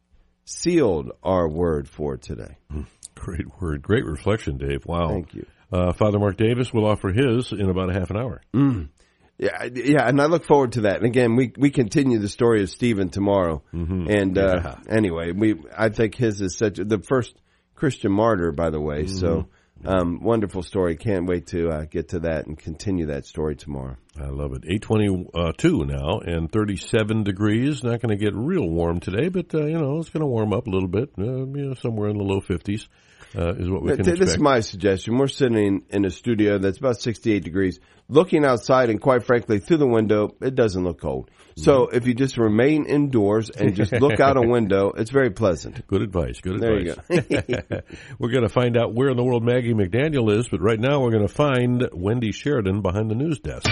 sealed our word for today. Great word. Great reflection, Dave. Wow. Thank you. Uh, Father Mark Davis will offer his in about a half an hour. Mm. Yeah, yeah, and I look forward to that. And again, we we continue the story of Stephen tomorrow. Mm-hmm. And uh, yeah. anyway, we I think his is such the first Christian martyr, by the way. Mm-hmm. So um, wonderful story. Can't wait to uh, get to that and continue that story tomorrow. I love it. eight twenty-two now and thirty-seven degrees. Not going to get real warm today, but uh, you know it's going to warm up a little bit. Uh, you know, somewhere in the low fifties. Uh, is what we can this expect. This is my suggestion. We're sitting in a studio that's about sixty-eight degrees, looking outside, and quite frankly, through the window, it doesn't look cold. So if you just remain indoors and just look out a window, it's very pleasant. Good advice. Good there advice. There you go. We're going to find out where in the world Maggie McDaniel is, but right now we're going to find Wendy Sheridan behind the news desk.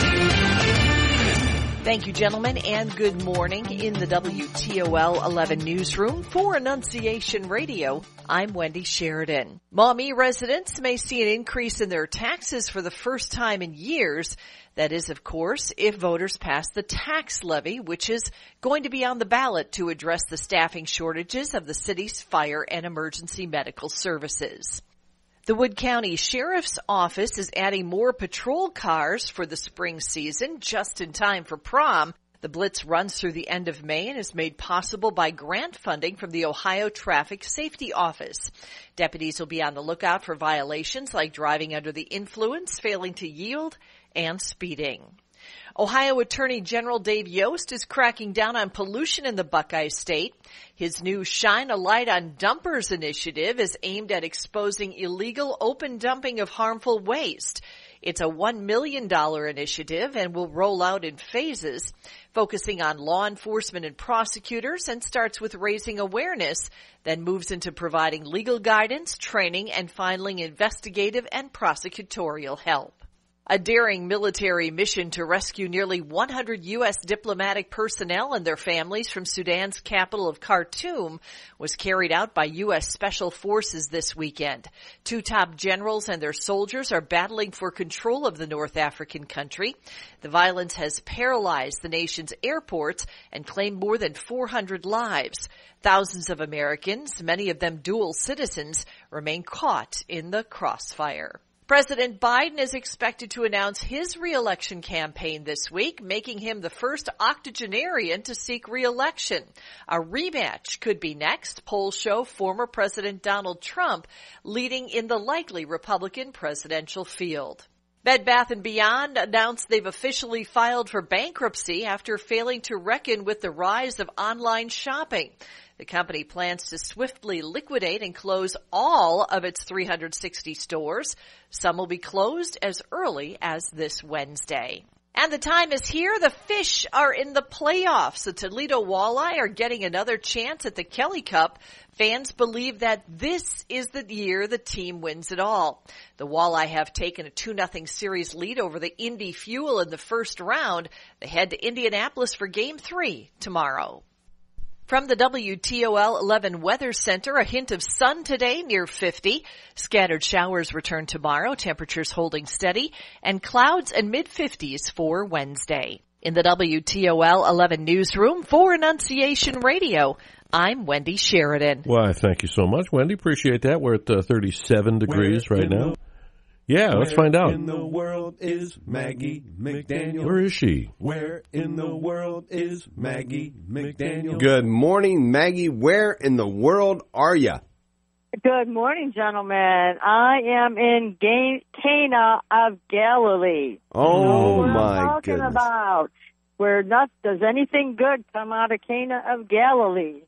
Thank you, gentlemen, and good morning in the W T O L eleven newsroom for Annunciation Radio. I'm Wendy Sheridan. Maumee residents may see an increase in their taxes for the first time in years. That is, of course, if voters pass the tax levy, which is going to be on the ballot to address the staffing shortages of the city's fire and emergency medical services. The Wood County Sheriff's Office is adding more patrol cars for the spring season, just in time for prom. The blitz runs through the end of May and is made possible by grant funding from the Ohio Traffic Safety Office. Deputies will be on the lookout for violations like driving under the influence, failing to yield, and speeding. Ohio Attorney General Dave Yost is cracking down on pollution in the Buckeye State. His new Shine a Light on Dumpers initiative is aimed at exposing illegal open dumping of harmful waste. It's a one million dollars initiative and will roll out in phases, focusing on law enforcement and prosecutors, and starts with raising awareness, then moves into providing legal guidance, training, and finally investigative and prosecutorial help. A daring military mission to rescue nearly one hundred U S diplomatic personnel and their families from Sudan's capital of Khartoum was carried out by U S Special Forces this weekend. Two top generals and their soldiers are battling for control of the North African country. The violence has paralyzed the nation's airports and claimed more than four hundred lives. Thousands of Americans, many of them dual citizens, remain caught in the crossfire. President Biden is expected to announce his re-election campaign this week, making him the first octogenarian to seek re-election. A rematch could be next. Polls show former President Donald Trump leading in the likely Republican presidential field. Bed Bath and Beyond announced they've officially filed for bankruptcy after failing to reckon with the rise of online shopping. The company plans to swiftly liquidate and close all of its three hundred sixty stores. Some will be closed as early as this Wednesday. And the time is here. The fish are in the playoffs. The Toledo Walleye are getting another chance at the Kelly Cup. Fans believe that this is the year the team wins it all. The Walleye have taken a two nothing series lead over the Indy Fuel in the first round. They head to Indianapolis for Game three tomorrow. From the W T O L eleven Weather Center, a hint of sun today near fifty. Scattered showers return tomorrow, temperatures holding steady, and clouds and mid-fifties for Wednesday. In the W T O L eleven newsroom for Annunciation Radio, I'm Wendy Sheridan. Why, thank you so much, Wendy. Appreciate that. We're at uh, thirty-seven degrees Where right now. The, yeah, let's find out. Where in the world is Maggie McDaniel? Where is she? Where in the world is Maggie McDaniel? Good morning, Maggie. Where in the world are you? Good morning, gentlemen. I am in Ga- Cana of Galilee. Oh, you know what my I'm talking goodness. about. Where not does anything good come out of Cana of Galilee.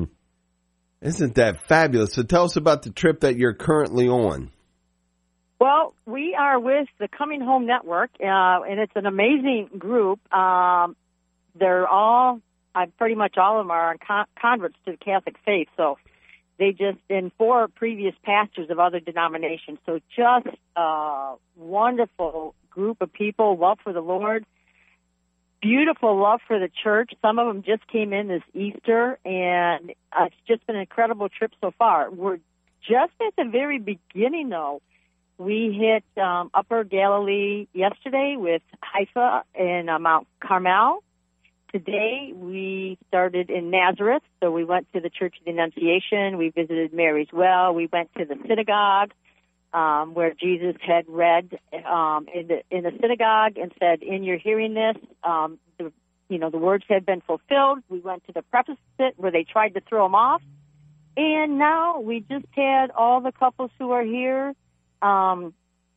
Isn't that fabulous? So tell us about the trip that you're currently on. Well, we are with the Coming Home Network, uh, and it's an amazing group. Um, they're all, uh, pretty much all of them are con- converts to the Catholic faith, so they just, and four previous pastors of other denominations, so just a wonderful group of people, love for the Lord, beautiful love for the church. Some of them just came in this Easter, and uh, it's just been an incredible trip so far. We're just at the very beginning, though. We hit um, Upper Galilee yesterday with Haifa and uh, Mount Carmel, today we started in Nazareth, so we went to the Church of the Annunciation. We visited Mary's Well. We went to the synagogue um, where Jesus had read um, in the in the synagogue and said, "In your hearing this, um, the, you know, the words had been fulfilled." We went to the preface where they tried to throw him off, and now we just had all the couples who are here Um,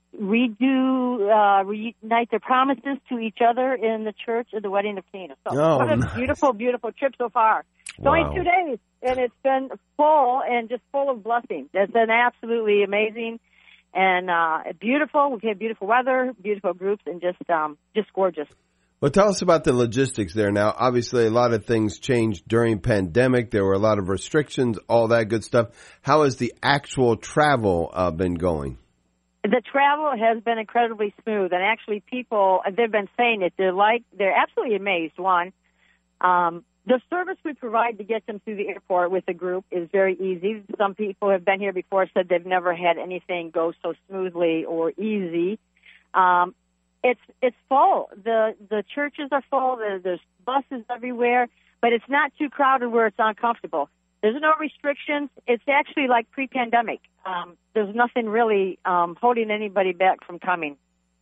redo, uh, reunite their promises to each other in the church of the wedding of Cana. So oh, what a nice. beautiful, beautiful trip so far. It's Wow. only two days, and it's been full and just full of blessings. It's been absolutely amazing and uh, beautiful. We've had beautiful weather, beautiful groups, and just um, just gorgeous. Well, tell us about the logistics there now. Obviously, a lot of things changed during pandemic. There were a lot of restrictions, all that good stuff. How has the actual travel uh, been going? The travel has been incredibly smooth, and actually people, they've been saying it, they're like, they're absolutely amazed. One, um, the service we provide to get them through the airport with the group is very easy. Some people have been here before, said they've never had anything go so smoothly or easy. Um, it's it's full. The the churches are full. There, there's buses everywhere, but it's not too crowded where it's uncomfortable. There's no restrictions. It's actually like pre-pandemic. Um, there's nothing really um, holding anybody back from coming.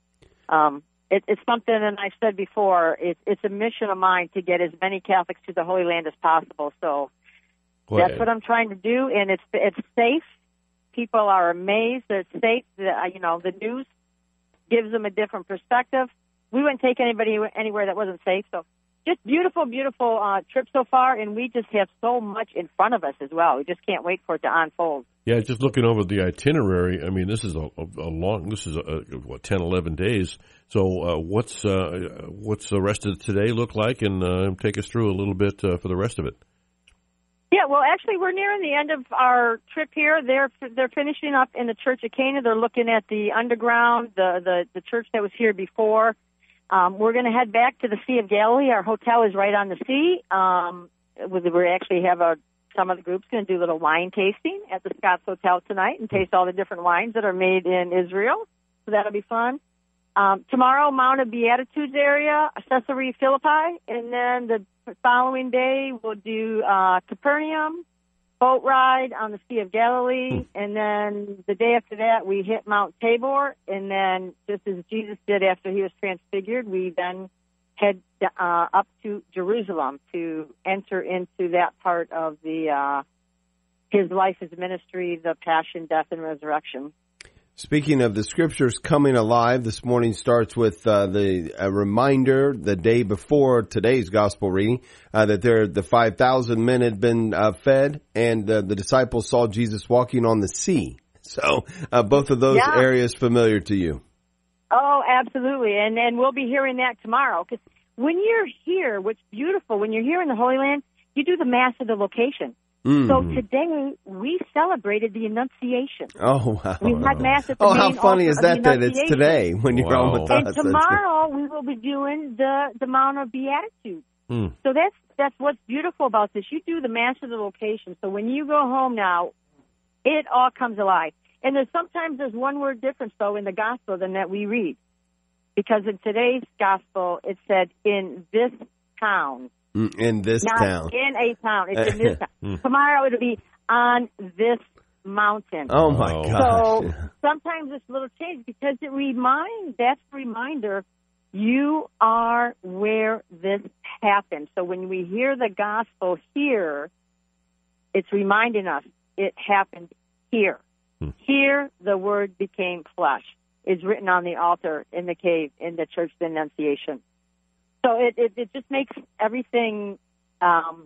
Um, it, it's something, and I've said before, it, it's a mission of mine to get as many Catholics to the Holy Land as possible. So Well, that's what I'm trying to do, and it's it's safe. People are amazed that it's safe. The, uh, you know, the news gives them a different perspective. We wouldn't take anybody anywhere that wasn't safe. So just beautiful, beautiful uh, trip so far, and we just have so much in front of us as well. We just can't wait for it to unfold. Yeah, just looking over the itinerary, I mean, this is a, a, a long, this is, a, what, ten, eleven days. So uh, what's uh, what's the rest of today look like? And uh, take us through a little bit uh, for the rest of it. Yeah, well, actually, we're nearing the end of our trip here. They're they're finishing up in the Church of Cana. They're looking at the underground, the, the, the church that was here before. Um, we're going to head back to the Sea of Galilee. Our hotel is right on the sea. Um, we actually have a some of the groups going to do a little wine tasting at the Scott's Hotel tonight and taste all the different wines that are made in Israel. So that'll be fun. Um, tomorrow, Mount of Beatitudes area, Caesarea Philippi, and then the following day we'll do uh, Capernaum, boat ride on the Sea of Galilee, and then the day after that we hit Mount Tabor, and then just as Jesus did after he was transfigured, we then head uh, up to Jerusalem to enter into that part of the uh, his life, his ministry, the passion, death, and resurrection. Speaking of the scriptures coming alive, this morning starts with uh, the a reminder the day before today's gospel reading uh, that there the five thousand men had been uh, fed, and uh, the disciples saw Jesus walking on the sea. So uh, both of those yeah. areas familiar to you. Oh, absolutely, and and we'll be hearing that tomorrow. Because when you're here, what's beautiful, when you're here in the Holy Land, you do the Mass of the Location. Mm. So today we celebrated the Annunciation. Oh, wow. We had Mass at the Oh, main how funny is that that it's Annunciation. today when you're Wow. on with And us. tomorrow we will be doing the, the Mount of Beatitudes. Mm. So that's that's what's beautiful about this. You do the Mass of the Location. So when you go home now, it all comes alive. And there's sometimes there's one word difference, though, in the Gospel than that we read. Because in today's Gospel, it said, in this town. In this Not town. in a town. It's in this town. Tomorrow it'll be on this mountain. Oh, my Oh. gosh. So sometimes it's a little change because it reminds, that's a reminder, you are where this happened. So when we hear the gospel here, it's reminding us it happened here. Hmm. Here the word became flesh. Is written on the altar in the cave in the Church of the Annunciation. So it, it, it just makes everything, um,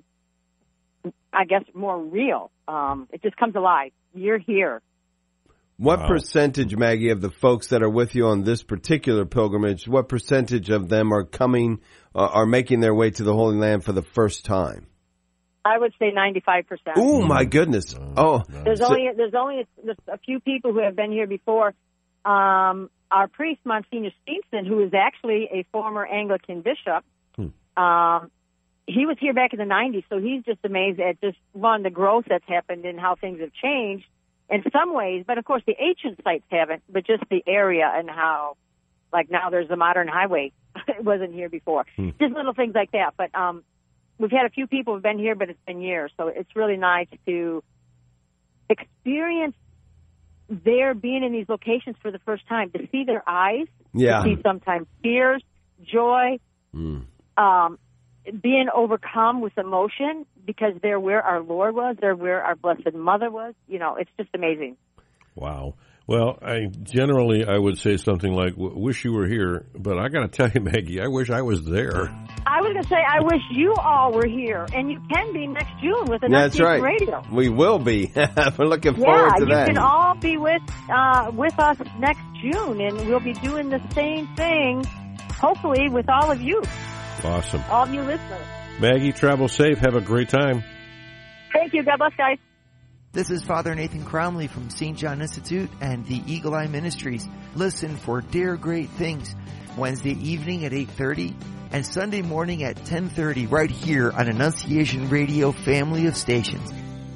I guess, more real. Um, it just comes alive. You're here. What Wow. percentage, Maggie, of the folks that are with you on this particular pilgrimage, what percentage of them are coming, uh, are making their way to the Holy Land for the first time? I would say ninety-five percent. Oh, my goodness. Oh, There's so- only there's only a, a few people who have been here before. Um, our priest, Monsignor Steenson, who is actually a former Anglican bishop, Hmm. um, he was here back in the nineties, so he's just amazed at just, one, the growth that's happened and how things have changed in some ways. But, of course, the ancient sites haven't, but just the area and how, like now there's a modern highway wasn't here before. Hmm. Just little things like that. But um, we've had a few people who've been here, but it's been years. So it's really nice to experience their being in these locations for the first time, to see their eyes, yeah. to see sometimes tears, joy, mm. um, being overcome with emotion because they're where our Lord was, they're where our Blessed Mother was. You know, it's just amazing. Wow. Well, I generally I would say something like, wish you were here, but I got to tell you, Maggie, I wish I was there. I was going to say, I wish you all were here, and you can be next June with Annunciation That's right. Radio. We will be. We're looking yeah, forward to that. Yeah, you can all be with uh, with us next June, and we'll be doing the same thing, hopefully, with all of you. Awesome. All of you listeners. Maggie, travel safe. Have a great time. Thank you. God bless, guys. This is Father Nathan Cromley from Saint John Institute and the Eagle Eye Ministries. Listen for Dare Great Things Wednesday evening at eight thirty and Sunday morning at ten thirty right here on Annunciation Radio family of stations.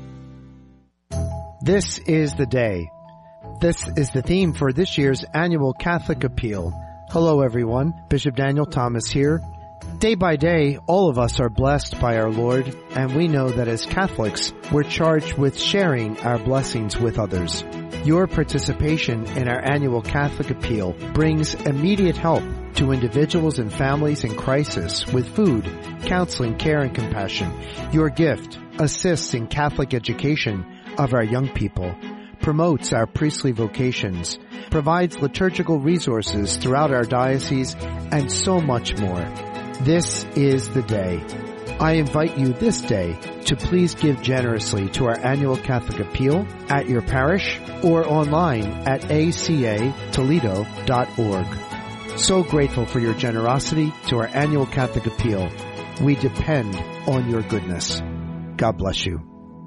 This is the day. This is the theme for this year's annual Catholic Appeal. Hello everyone, Bishop Daniel Thomas here. Day by day, all of us are blessed by our Lord, and we know that as Catholics, we're charged with sharing our blessings with others. Your participation in our annual Catholic Appeal brings immediate help to individuals and families in crisis with food, counseling, care, and compassion. Your gift assists in Catholic education of our young people, promotes our priestly vocations, provides liturgical resources throughout our diocese, and so much more. This is the day. I invite you this day to please give generously to our annual Catholic Appeal at your parish or online at a c a toledo dot org. So grateful for your generosity to our annual Catholic Appeal. We depend on your goodness. God bless you.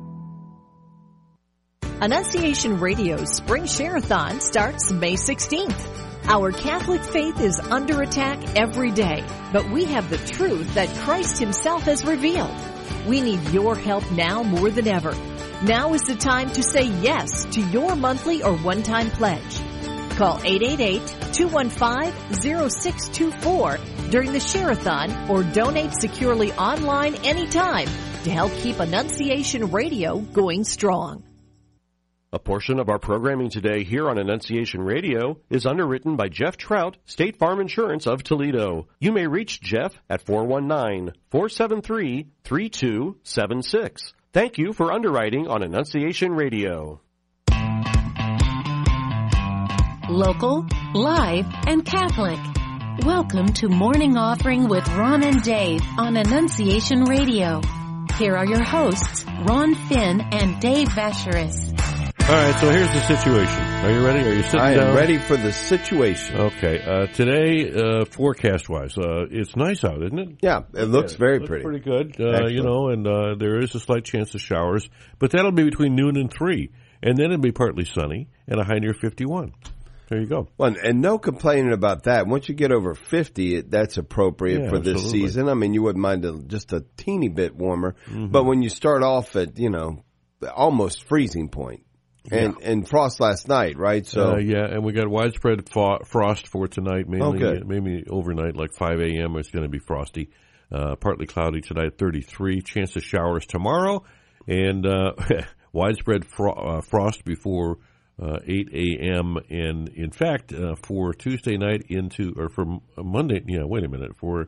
Annunciation Radio's Spring Share-a-thon starts May sixteenth. Our Catholic faith is under attack every day, but we have the truth that Christ himself has revealed. We need your help now more than ever. Now is the time to say yes to your monthly or one-time pledge. Call eight eight eight, two one five, zero six two four during the Share-a-thon or donate securely online anytime to help keep Annunciation Radio going strong. A portion of our programming today here on Annunciation Radio is underwritten by Jeff Trout, State Farm Insurance of Toledo. You may reach Jeff at four one nine, four seven three, three two seven six. Thank you for underwriting on Annunciation Radio. Local, live, and Catholic. Welcome to Morning Offering with Ron and Dave on Annunciation Radio. Here are your hosts, Ron Finn and Dave Vacheresse. All right, so here's the situation. Are you ready? Are you sitting I am down? ready for the situation. Okay. Uh, today, uh, forecast-wise, uh, it's nice out, isn't it? Yeah, it looks yeah, very it looks pretty. pretty good, uh, you know, and uh, there is a slight chance of showers, but that'll be between noon and three, and then it'll be partly sunny and a high near fifty-one. There you go. Well, and no complaining about that. Once you get over fifty, it, that's appropriate yeah, for this absolutely. season. I mean, you wouldn't mind a, just a teeny bit warmer, mm-hmm. but when you start off at, you know, almost freezing point. And yeah. and frost last night, right? So uh, yeah, and we got widespread fo- frost for tonight, mainly okay. maybe overnight, like five a.m. It's going to be frosty, uh, partly cloudy tonight, thirty-three. Chance of showers tomorrow, and uh, widespread fro- uh, frost before uh, eight a.m. And in fact, uh, for Tuesday night into or for Monday, yeah, wait a minute, for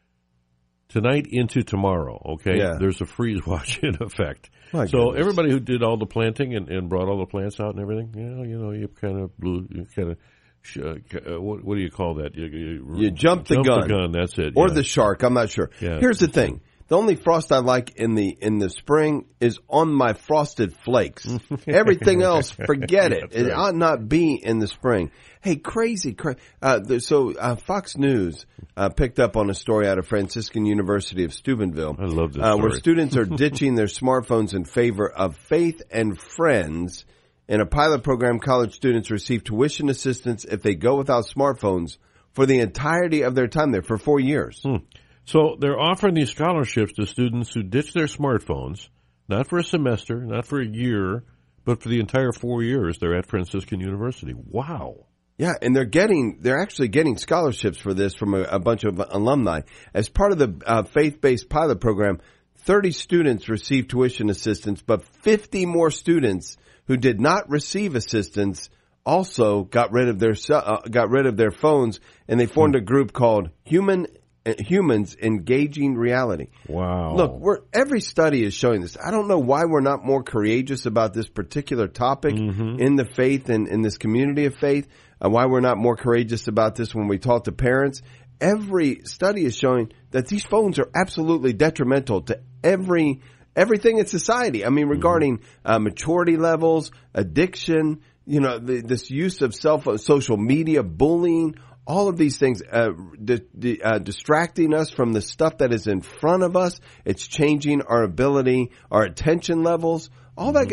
tonight into tomorrow, okay? Yeah. There's a freeze watch in effect. My so goodness. everybody who did all the planting and, and brought all the plants out and everything, you know, you know, you kind of blew, you kind of, uh, what, what do you call that? You, you, you jump the jump gun. the gun, that's it. Or yeah. the shark, I'm not sure. Yeah. Here's the thing. The only frost I like in the in the spring is on my frosted flakes. Everything else, forget it. It right. ought not be in the spring. Hey, crazy, crazy. Uh, so uh, Fox News uh, picked up on a story out of Franciscan University of Steubenville. I love this uh, story. Where students are ditching their smartphones in favor of Faith and Friends. In a pilot program, college students receive tuition assistance if they go without smartphones for the entirety of their time there, for four years. Hmm. So they're offering these scholarships to students who ditch their smartphones, not for a semester, not for a year, but for the entire four years they're at Franciscan University. Wow. Yeah, and they're getting, they're actually getting scholarships for this from a, a bunch of alumni. As part of the uh, faith-based pilot program, thirty students received tuition assistance, but fifty more students who did not receive assistance also got rid of their uh, got rid of their phones, and they formed a group called Human uh, Humans Engaging Reality. Wow! Look, we're every study is showing this. I don't know why we're not more courageous about this particular topic mm-hmm. in the faith and in this community of faith. Uh, why we're not more courageous about this when we talk to parents. Every study is showing that these phones are absolutely detrimental to every everything in society. I mean, regarding uh, maturity levels, addiction, you know, the, this use of cell phone, social media, bullying, all of these things uh, di- di- uh, distracting us from the stuff that is in front of us. It's changing our ability, our attention levels. All that.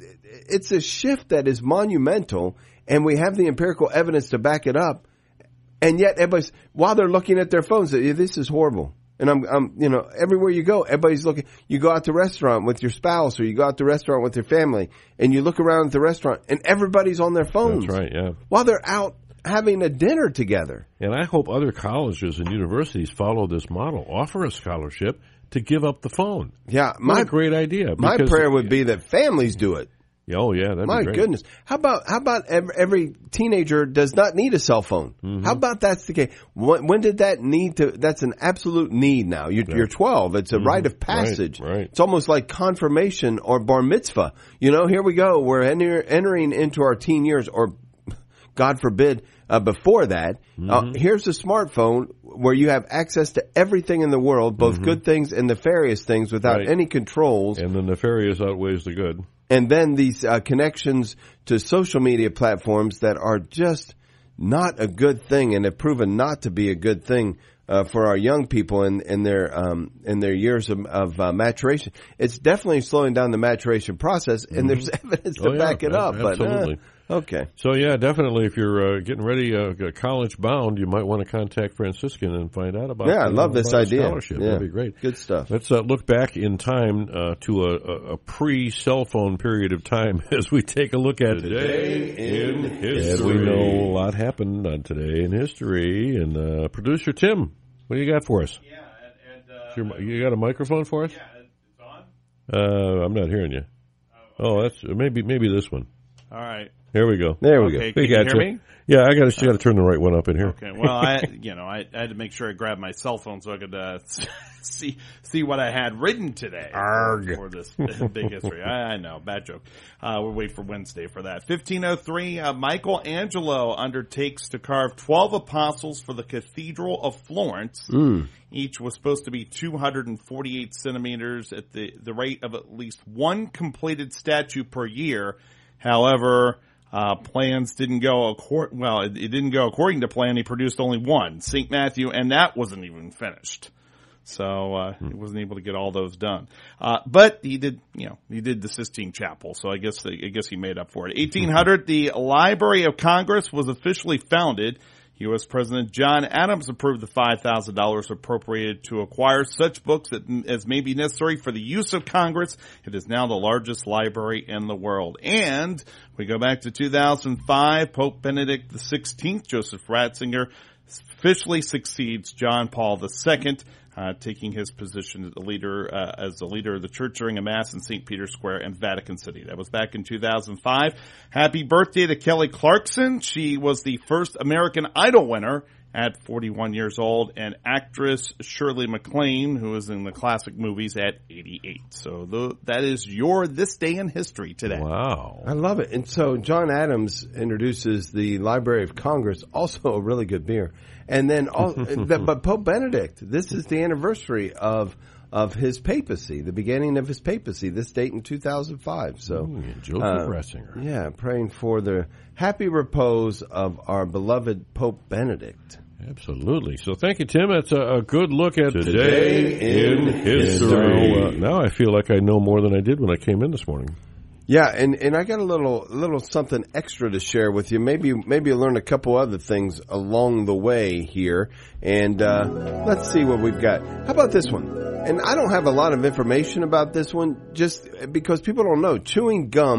It's a shift that is monumental, and we have the empirical evidence to back it up. And yet, everybody's while they're looking at their phones, this is horrible. And I'm, I'm, you know, everywhere you go, everybody's looking. You go out to a restaurant with your spouse, or you go out to a restaurant with your family, and you look around at the restaurant, and everybody's on their phones. That's right, yeah. While they're out having a dinner together. And I hope other colleges and universities follow this model. Offer a scholarship to give up the phone. Yeah, my what a great idea. My prayer would be that families do it. Oh yeah, that'd my be great. goodness. How about how about every, every teenager does not need a cell phone? Mm-hmm. How about that's the case? When, when did that need to? That's an absolute need now. You're, yeah. you're twelve. It's a mm-hmm. rite of passage. Right, right. It's almost like confirmation or bar mitzvah. You know, here we go. We're enter, entering into our teen years, or God forbid, uh, before that. Mm-hmm. Uh, here's a smartphone where you have access to everything in the world, both mm-hmm. good things and nefarious things, without right. any controls. And the nefarious outweighs the good. And then these uh, connections to social media platforms that are just not a good thing, and have proven not to be a good thing uh, for our young people in, in their um, in their years of, of uh, maturation. It's definitely slowing down the maturation process, and mm-hmm. there's evidence to oh, back yeah, it up. Absolutely. But, uh, okay. So, yeah, definitely, if you're uh, getting ready, uh, college bound, you might want to contact Franciscan and find out about Yeah, I love this idea. Scholarship. Yeah. That'd be great. Good stuff. Let's uh, look back in time uh, to a, a, a pre-cell phone period of time as we take a look at Today in History. And we know a lot happened on Today in History. And uh, producer Tim, what do you got for us? Yeah, and, and uh, your, you got a microphone for us? Yeah, it's on. Uh, I'm not hearing you. Oh, okay. oh that's maybe maybe this one. All right. There we go. There we okay, go. Can you hear me? Yeah, I got to got to turn the right one up in here. Okay. Well, I you know I, I had to make sure I grabbed my cell phone so I could uh, see see what I had written today Arg. for this big history. I, I know, bad joke. Uh, we'll wait for Wednesday for that. fifteen oh three, uh, Michelangelo undertakes to carve twelve apostles for the Cathedral of Florence. Mm. Each was supposed to be two hundred forty-eight centimeters at the the rate of at least one completed statue per year. However, Uh, plans didn't go accord, well, it, it didn't go according to plan. He produced only one, Saint Matthew, and that wasn't even finished. So, uh, he wasn't able to get all those done. Uh, but he did, you know, he did the Sistine Chapel. So I guess, I guess he made up for it. eighteen hundred, the Library of Congress was officially founded. U S President John Adams approved the five thousand dollars appropriated to acquire such books that, as may be necessary for the use of Congress. It is now the largest library in the world. And we go back to two thousand five, Pope Benedict the sixteenth, Joseph Ratzinger, officially succeeds John Paul the second, uh, taking his position as the leader, uh, as the leader of the church during a mass in Saint Peter's Square in Vatican City. That was back in two thousand five. Happy birthday to Kelly Clarkson. She was the first American Idol winner at forty-one years old, and actress Shirley MacLaine, who is in the classic movies, at eighty-eight. So the, that is your This Day in History today. Wow. I love it. And so John Adams introduces the Library of Congress, also a really good beer. And then, all, but Pope Benedict, this is the anniversary of of his papacy, the beginning of his papacy, this date in two thousand five. So, Ooh, Joseph uh, Ratzinger. Yeah, praying for the happy repose of our beloved Pope Benedict. Absolutely. So thank you, Tim. That's a, a good look at Today in History. Now, uh, now I feel like I know more than I did when I came in this morning. Yeah, and, and I got a little little something extra to share with you. Maybe maybe you'll learn a couple other things along the way here. And uh, let's see what we've got. How about this one? And I don't have a lot of information about this one just because people don't know. Chewing gum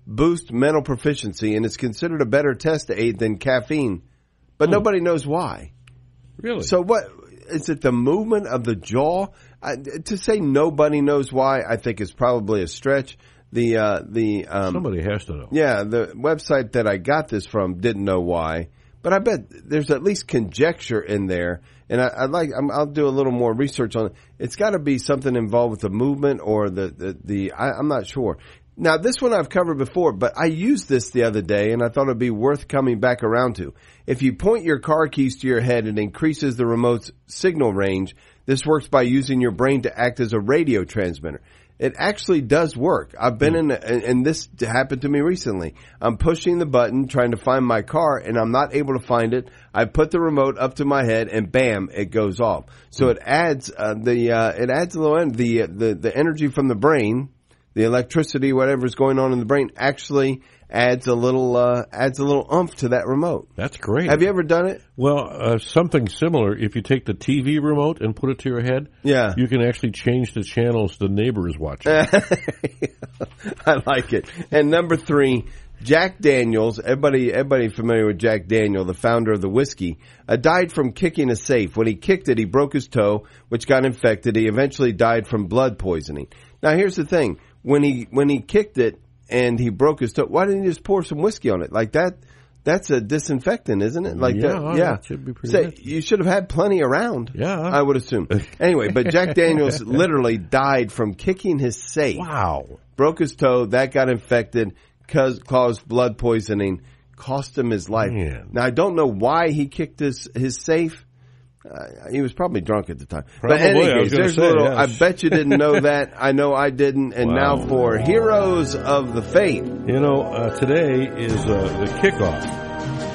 boost mental proficiency and is considered a better test aid than caffeine, but hmm. nobody knows why. Really? So what, is it the movement of the jaw? I, to say nobody knows why, I think is probably a stretch. The, uh, the, um, somebody has to know. Yeah, the website that I got this from didn't know why, but I bet there's at least conjecture in there. And I, I'd like, I'm, I'll do a little more research on it. It's got to be something involved with the movement or the, the, the I, I'm not sure. Now, this one I've covered before, but I used this the other day, and I thought it'd be worth coming back around to. If you point your car keys to your head, it increases the remote's signal range. This works by using your brain to act as a radio transmitter. It actually does work. I've been in, and this happened to me recently. I'm pushing the button, trying to find my car, and I'm not able to find it. I put the remote up to my head, and bam, it goes off. So it adds uh, the uh, it adds a little the the the energy from the brain, the electricity, whatever's going on in the brain, actually adds a little uh, adds a little oomph to that remote. That's great. Have you ever done it? Well, uh, something similar. If you take the T V remote and put it to your head, yeah, you can actually change the channels the neighbor is watching. I like it. And number three, Jack Daniels. Everybody, everybody familiar with Jack Daniel, the founder of the whiskey, uh, died from kicking a safe. When he kicked it, he broke his toe, which got infected. He eventually died from blood poisoning. Now, here's the thing: when he when he kicked it and he broke his toe, why didn't he just pour some whiskey on it like that? That's a disinfectant, isn't it? Like yeah, that, yeah. That should be pretty Say, good. you should have had plenty around. Yeah, I would assume. Anyway, but Jack Daniels literally died from kicking his safe. Wow. Broke his toe. That got infected, caused, caused blood poisoning, cost him his life. Man. Now I don't know why he kicked his his safe. Uh, he was probably drunk at the time. Probably, but anyways, I, there's say, little. yes. I bet you didn't know that. I know I didn't. And wow. now for Heroes of the Faith. You know, uh, today is uh, the kickoff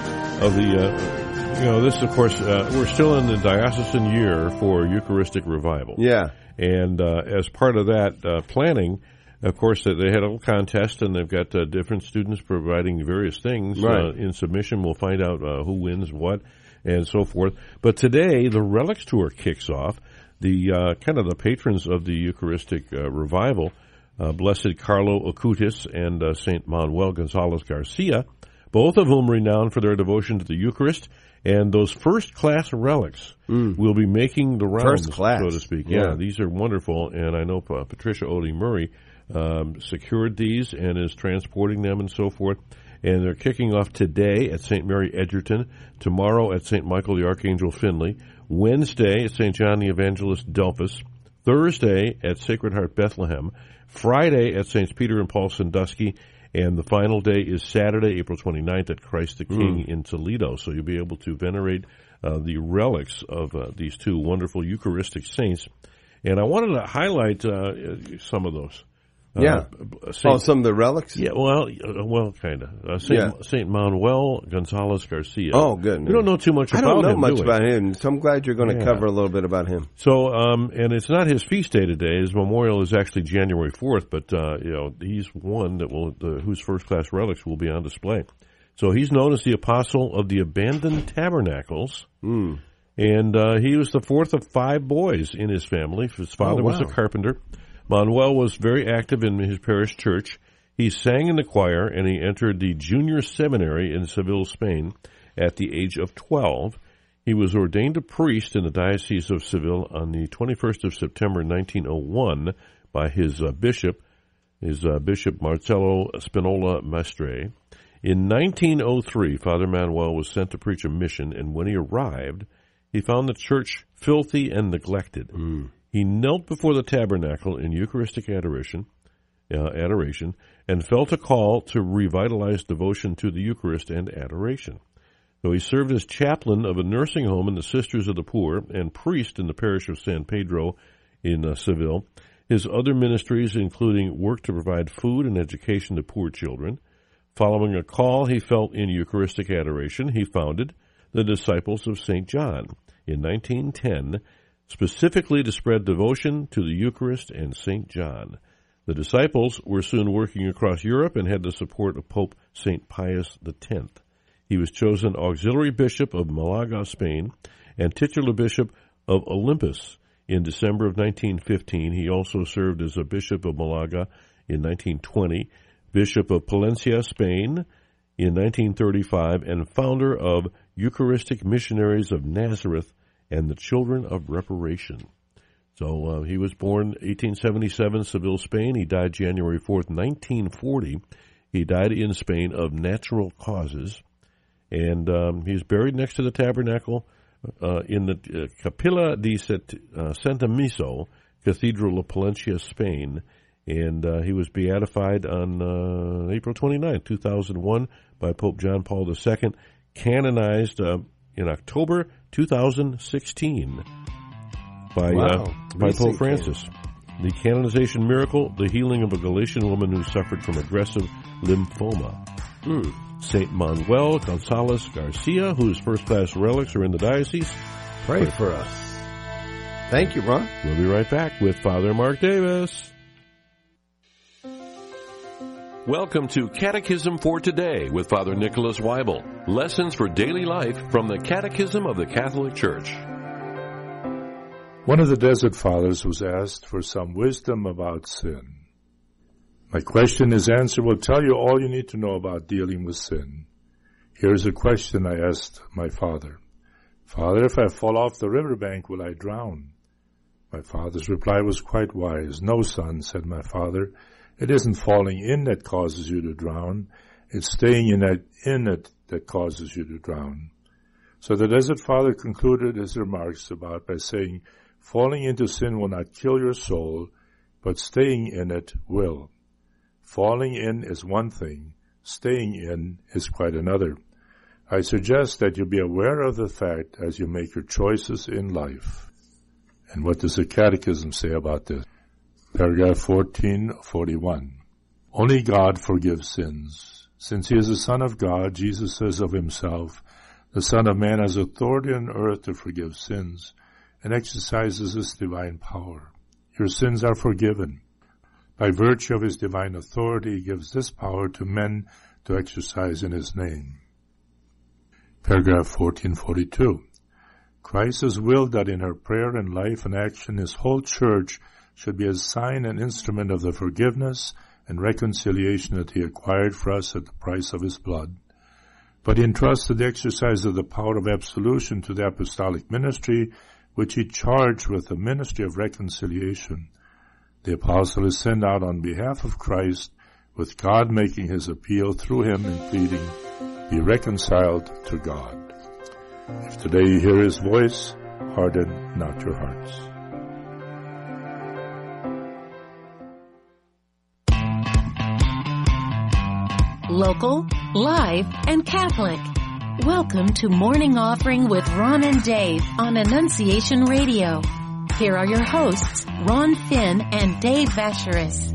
of the, uh, you know, this, of course, uh, we're still in the diocesan year for Eucharistic revival. Yeah. And uh, as part of that uh, planning, of course, they had a little contest, and they've got uh, different students providing various things. Right. Uh, in submission, we'll find out uh, who wins what and so forth. But today, the Relics Tour kicks off. The uh, kind of the patrons of the Eucharistic uh, revival, uh, Blessed Carlo Acutis and uh, Saint Manuel Gonzalez Garcia, both of whom renowned for their devotion to the Eucharist, and those first-class relics mm. will be making the rounds, First class. so to speak. Yeah. yeah, these are wonderful, and I know uh, Patricia Odie Murray um, secured these and is transporting them and so forth. And they're kicking off today at Saint Mary Edgerton, tomorrow at Saint Michael the Archangel Finley, Wednesday at Saint John the Evangelist Delphus, Thursday at Sacred Heart Bethlehem, Friday at Saints Peter and Paul Sandusky, and the final day is Saturday, April twenty-ninth at Christ the King mm. in Toledo. So you'll be able to venerate uh, the relics of uh, these two wonderful Eucharistic saints. And I wanted to highlight uh, some of those. Yeah. Uh, Saint, oh, some of the relics? Yeah, well, uh, well, kind of. Uh, Saint, yeah. Saint Manuel Gonzalez Garcia. Oh, good. We don't know too much I about him. don't know him, much do about him, so I'm glad you're going to yeah. cover a little bit about him. So, um, and it's not his feast day today. His memorial is actually January fourth, but, uh, you know, he's one that will, uh, whose first-class relics will be on display. So he's known as the apostle of the abandoned tabernacles. Mm. And uh, he was the fourth of five boys in his family. His father oh, wow. was a carpenter. Manuel was very active in his parish church. He sang in the choir, and he entered the junior seminary in Seville, Spain, at the age of twelve. He was ordained a priest in the Diocese of Seville on the twenty-first of September, nineteen oh one, by his uh, bishop, his uh, Bishop Marcello Spinola Mestre. In nineteen oh three, Father Manuel was sent to preach a mission, and when he arrived, he found the church filthy and neglected. Mm. He knelt before the tabernacle in Eucharistic adoration, uh, adoration, and felt a call to revitalize devotion to the Eucharist and adoration. So he served as chaplain of a nursing home in the Sisters of the Poor and priest in the parish of San Pedro in uh, Seville. His other ministries, including work to provide food and education to poor children. Following a call he felt in Eucharistic adoration, he founded the Disciples of Saint John in nineteen ten, specifically to spread devotion to the Eucharist and Saint John. The disciples were soon working across Europe and had the support of Pope Saint Pius the tenth. He was chosen auxiliary bishop of Malaga, Spain, and titular bishop of Olympus in December of nineteen fifteen. He also served as a bishop of Malaga in nineteen twenty, Bishop of Palencia, Spain, in nineteen thirty-five, and founder of Eucharistic Missionaries of Nazareth and the Children of Reparation. So uh, he was born eighteen seventy-seven, Seville, Spain. He died January fourth, nineteen forty. He died in Spain of natural causes. And um, he's buried next to the tabernacle uh, in the uh, Capilla di Set, uh, Santa Miso, Cathedral of Palencia, Spain. And uh, he was beatified on uh, April twenty-ninth, two thousand one by Pope John Paul the Second, canonized uh, in October two thousand sixteen by, wow. uh, by Pope Francis. Can. The canonization miracle, the healing of a Galatian woman who suffered from aggressive lymphoma. Hmm. Saint Manuel Gonzalez Garcia, whose first-class relics are in the diocese. Pray for, for us. Thank you, Ron. We'll be right back with Father Mark Davis. Welcome to Catechism for Today with Father Nicholas Weibel. Lessons for daily life from the Catechism of the Catholic Church. One of the Desert Fathers was asked for some wisdom about sin. My question, his answer will tell you all you need to know about dealing with sin. Here's a question I asked my father. Father, if I fall off the riverbank, will I drown? My father's reply was quite wise. No, son, said my father. It isn't falling in that causes you to drown. It's staying in, that, in it that causes you to drown. So the Desert Father concluded his remarks about by saying, falling into sin will not kill your soul, but staying in it will. Falling in is one thing. Staying in is quite another. I suggest that you be aware of the fact as you make your choices in life. And what does the Catechism say about this? Paragraph fourteen forty-one. Only God forgives sins. Since he is the Son of God, Jesus says of himself, the Son of Man has authority on earth to forgive sins and exercises his divine power. Your sins are forgiven. By virtue of his divine authority, he gives this power to men to exercise in his name. Paragraph fourteen forty-two. Christ has willed that in her prayer and life and action, his whole church should be a sign and instrument of the forgiveness and reconciliation that he acquired for us at the price of his blood. But he entrusted the exercise of the power of absolution to the apostolic ministry, which he charged with the ministry of reconciliation. The apostle is sent out on behalf of Christ, with God making his appeal through him and pleading, be reconciled to God. If today you hear his voice, harden not your hearts. Local, live, and Catholic. Welcome to Morning Offering with Ron and Dave on Annunciation Radio. Here are your hosts, Ron Finn and Dave Vacheresse.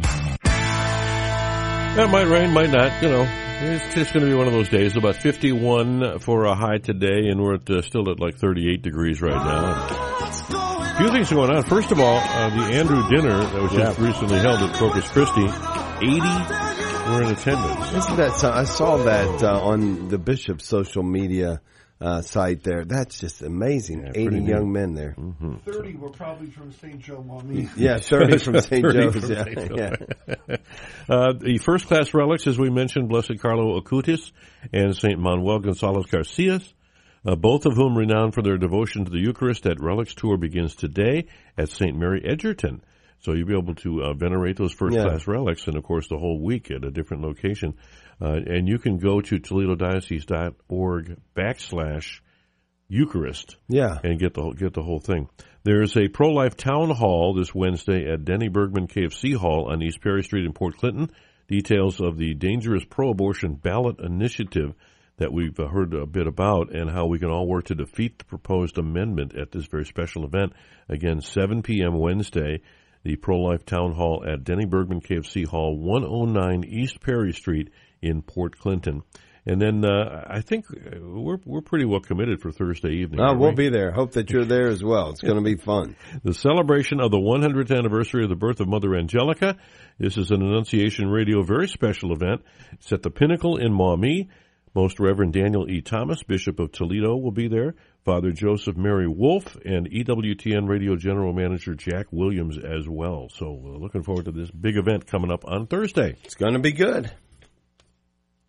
That might rain, might not, you know. It's just going to be one of those days. About fifty-one for a high today, and we're at, uh, still at like thirty-eight degrees right now. A few things going on. First of all, uh, the Andrew dinner that was just yeah. recently held at Corpus Christi, eighty were in attendance. Isn't that so? I saw that uh, on the Bishop's social media uh, site there. That's just amazing. Yeah, eighty young men there. Mm-hmm. thirty were probably from Saint Joe Mommy. Yeah, thirty from Saint Joe's. Yeah. Saint Joe. yeah. uh, the first-class relics, as we mentioned, Blessed Carlo Acutis and Saint Manuel Gonzalez Garcia, uh, both of whom renowned for their devotion to the Eucharist. That relics tour begins today at Saint Mary Edgerton. So you'll be able to uh, venerate those first-class yeah. relics, and, of course, the whole week at a different location. Uh, and you can go to toledodiocese.org backslash Eucharist yeah. and get the, whole, get the whole thing. There's a pro-life town hall this Wednesday at Denny Bergman K F C Hall on East Perry Street in Port Clinton. Details of the dangerous pro-abortion ballot initiative that we've uh, heard a bit about and how we can all work to defeat the proposed amendment at this very special event. Again, seven p.m. Wednesday. The Pro-Life Town Hall at Denny Bergman K F C Hall, one oh nine East Perry Street in Port Clinton. And then uh, I think we're we're pretty well committed for Thursday evening. Oh, we'll we? be there. Hope that you're there as well. It's going to be fun. The celebration of the one hundredth anniversary of the birth of Mother Angelica. This is an Annunciation Radio very special event. It's at the Pinnacle in Maumee. Most Reverend Daniel E. Thomas, Bishop of Toledo, will be there. Father Joseph Mary Wolf, and E W T N Radio General Manager Jack Williams as well. So we're looking forward to this big event coming up on Thursday. It's going to be good.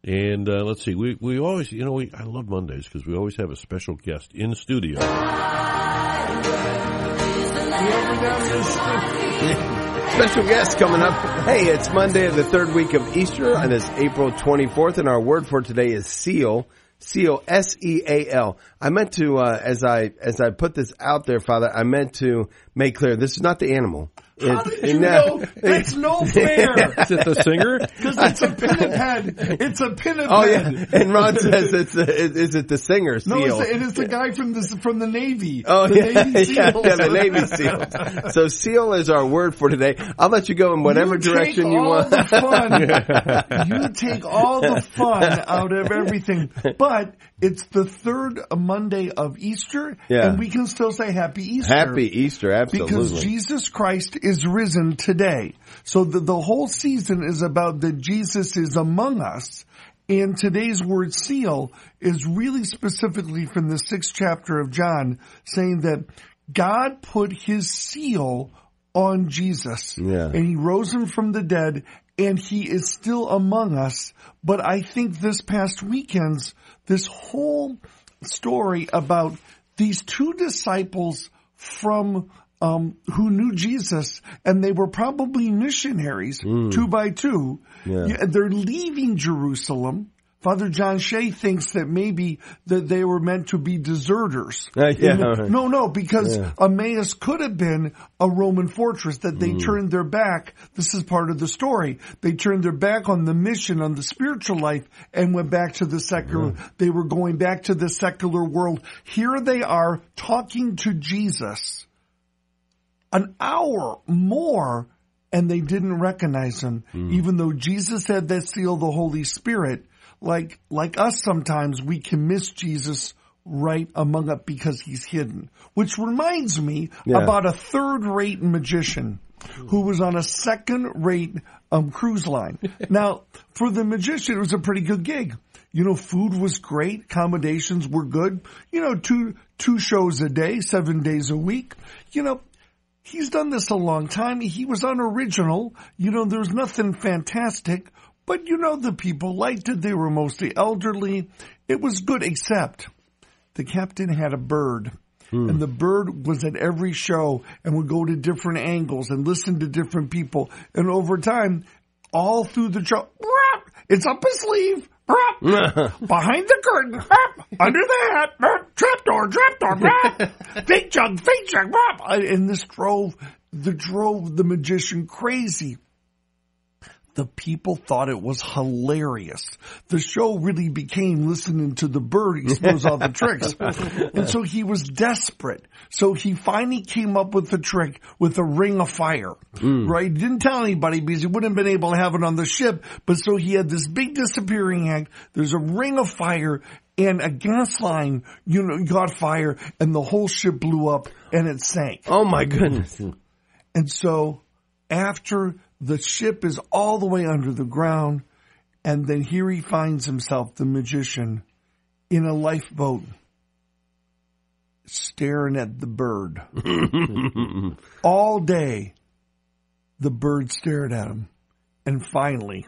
And uh, let's see, we we always, you know, we I love Mondays because we always have a special guest in studio. Special guest coming up. Hey, it's Monday of the third week of Easter, and it's April twenty-fourth, and our word for today is seal. Seal, S E A L. I meant to, uh, as I as I put this out there, Father, I meant to make clear this is not the animal. How did you know? That's no fair. Is it the singer? Because it's a pinnip head. It's a pinnip oh, head. Yeah. And Ron says it's a, is it the singer, Seal? No, it's the, it is the guy from the from the Navy. Oh, the yeah, Navy SEALs. yeah, yeah, the Navy SEALs. So seal is our word for today. I'll let you go in whatever you direction you all want. The fun. You take all the fun out of everything. But it's the third Monday of Easter, yeah. and we can still say Happy Easter. Happy Easter, absolutely. Because Jesus Christ is risen today. So the, the whole season is about that Jesus is among us. And today's word seal is really specifically from the sixth chapter of John, saying that God put his seal on Jesus. Yeah. And he rose him from the dead, and he is still among us. But I think this past weekend's, this whole story about these two disciples from Um, who knew Jesus, and they were probably missionaries, mm. two by two. Yeah. They're leaving Jerusalem. Father John Shea thinks that maybe that they were meant to be deserters. Uh, yeah. The, no, no, because yeah. Emmaus could have been a Roman fortress that they mm. turned their back. This is part of the story. They turned their back on the mission, on the spiritual life, and went back to the secular. Mm. They were going back to the secular world. Here they are talking to Jesus. An hour more, and they didn't recognize him, mm. even though Jesus had that seal, the Holy Spirit. Like, like us sometimes, we can miss Jesus right among us because he's hidden. Which reminds me yeah. about a third-rate magician who was on a second-rate um, cruise line. Now, for the magician, it was a pretty good gig. You know, food was great, accommodations were good. You know, two two shows a day, seven days a week. You know, he's done this a long time. He was unoriginal. You know, there was nothing fantastic. But, you know, the people liked it. They were mostly elderly. It was good, except the captain had a bird. Hmm. And the bird was at every show and would go to different angles and listen to different people. And over time, all through the show, it's up his sleeve. Behind the curtain, under the hat, trapdoor, trapdoor, fake jug, fake jug, and this drove the drove the magician crazy. The people thought it was hilarious. The show really became listening to the bird expose all the tricks. And so he was desperate. So he finally came up with the trick with a ring of fire, mm. right? He didn't tell anybody because he wouldn't have been able to have it on the ship. But so he had this big disappearing act. There's a ring of fire and a gas line, you know, got fire and the whole ship blew up and it sank. Oh my goodness. And so after the ship is all the way under the ground, and then here he finds himself, the magician, in a lifeboat, staring at the bird. All day, the bird stared at him. And finally,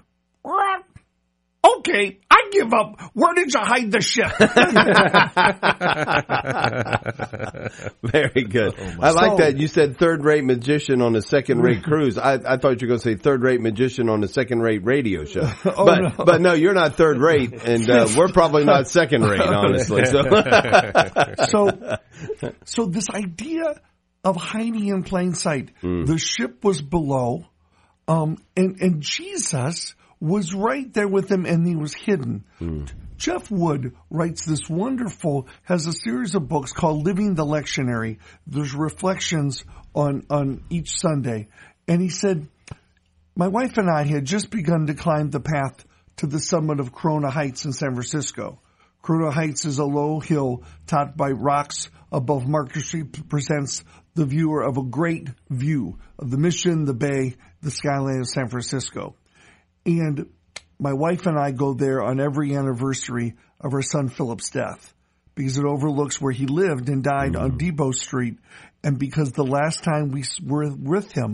okay, I give up. Where did you hide the ship? Very good. Oh I like that. You said third-rate magician on a second-rate cruise. I, I thought you were going to say third-rate magician on a second-rate radio show. Oh, but, no. but no, you're not third-rate, and uh, we're probably not second-rate, honestly. So. so, so this idea of hiding in plain sight. Mm. The ship was below, um, and, and Jesus was right there with him, and he was hidden. Mm. Jeff Wood writes this wonderful, has a series of books called Living the Lectionary. There's reflections on, on each Sunday. And he said, my wife and I had just begun to climb the path to the summit of Corona Heights in San Francisco. Corona Heights is a low hill topped by rocks above Market Street, presents the viewer of a great view of the Mission, the Bay, the skyline of San Francisco. And my wife and I go there on every anniversary of our son Philip's death because it overlooks where he lived and died mm-hmm. on Depot Street. And because the last time we were with him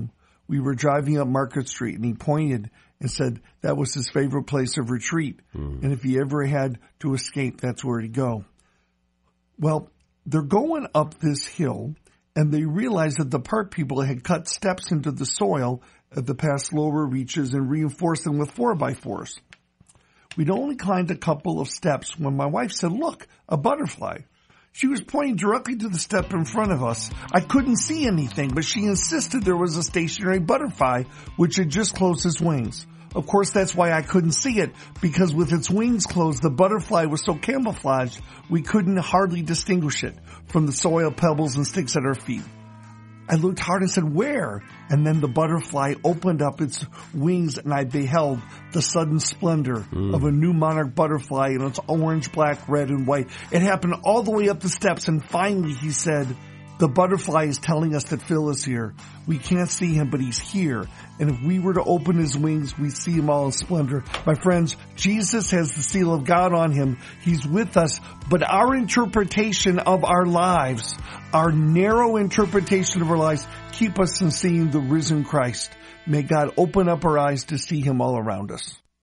We were driving up Market Street, and he pointed and said that was his favorite place of retreat. Mm. And if he ever had to escape, that's where he'd go. Well, they're going up this hill, and they realized that the park people had cut steps into the soil at the past lower reaches and reinforced them with four by fours. We'd only climbed a couple of steps when my wife said, "Look, a butterfly." She was pointing directly to the step in front of us. I couldn't see anything, but she insisted there was a stationary butterfly which had just closed its wings. Of course, that's why I couldn't see it, because with its wings closed, the butterfly was so camouflaged we couldn't hardly distinguish it from the soil, pebbles, and sticks at our feet. I looked hard and said, "Where?" And then the butterfly opened up its wings, and I beheld the sudden splendor mm. of a new monarch butterfly in its orange, black, red, and white. It happened all the way up the steps, and finally he said, "The butterfly is telling us that Phil is here. We can't see him, but he's here. And if we were to open his wings, we'd see him all in splendor." My friends, Jesus has the seal of God on him. He's with us. But our interpretation of our lives, our narrow interpretation of our lives, keep us from seeing the risen Christ. May God open up our eyes to see him all around us.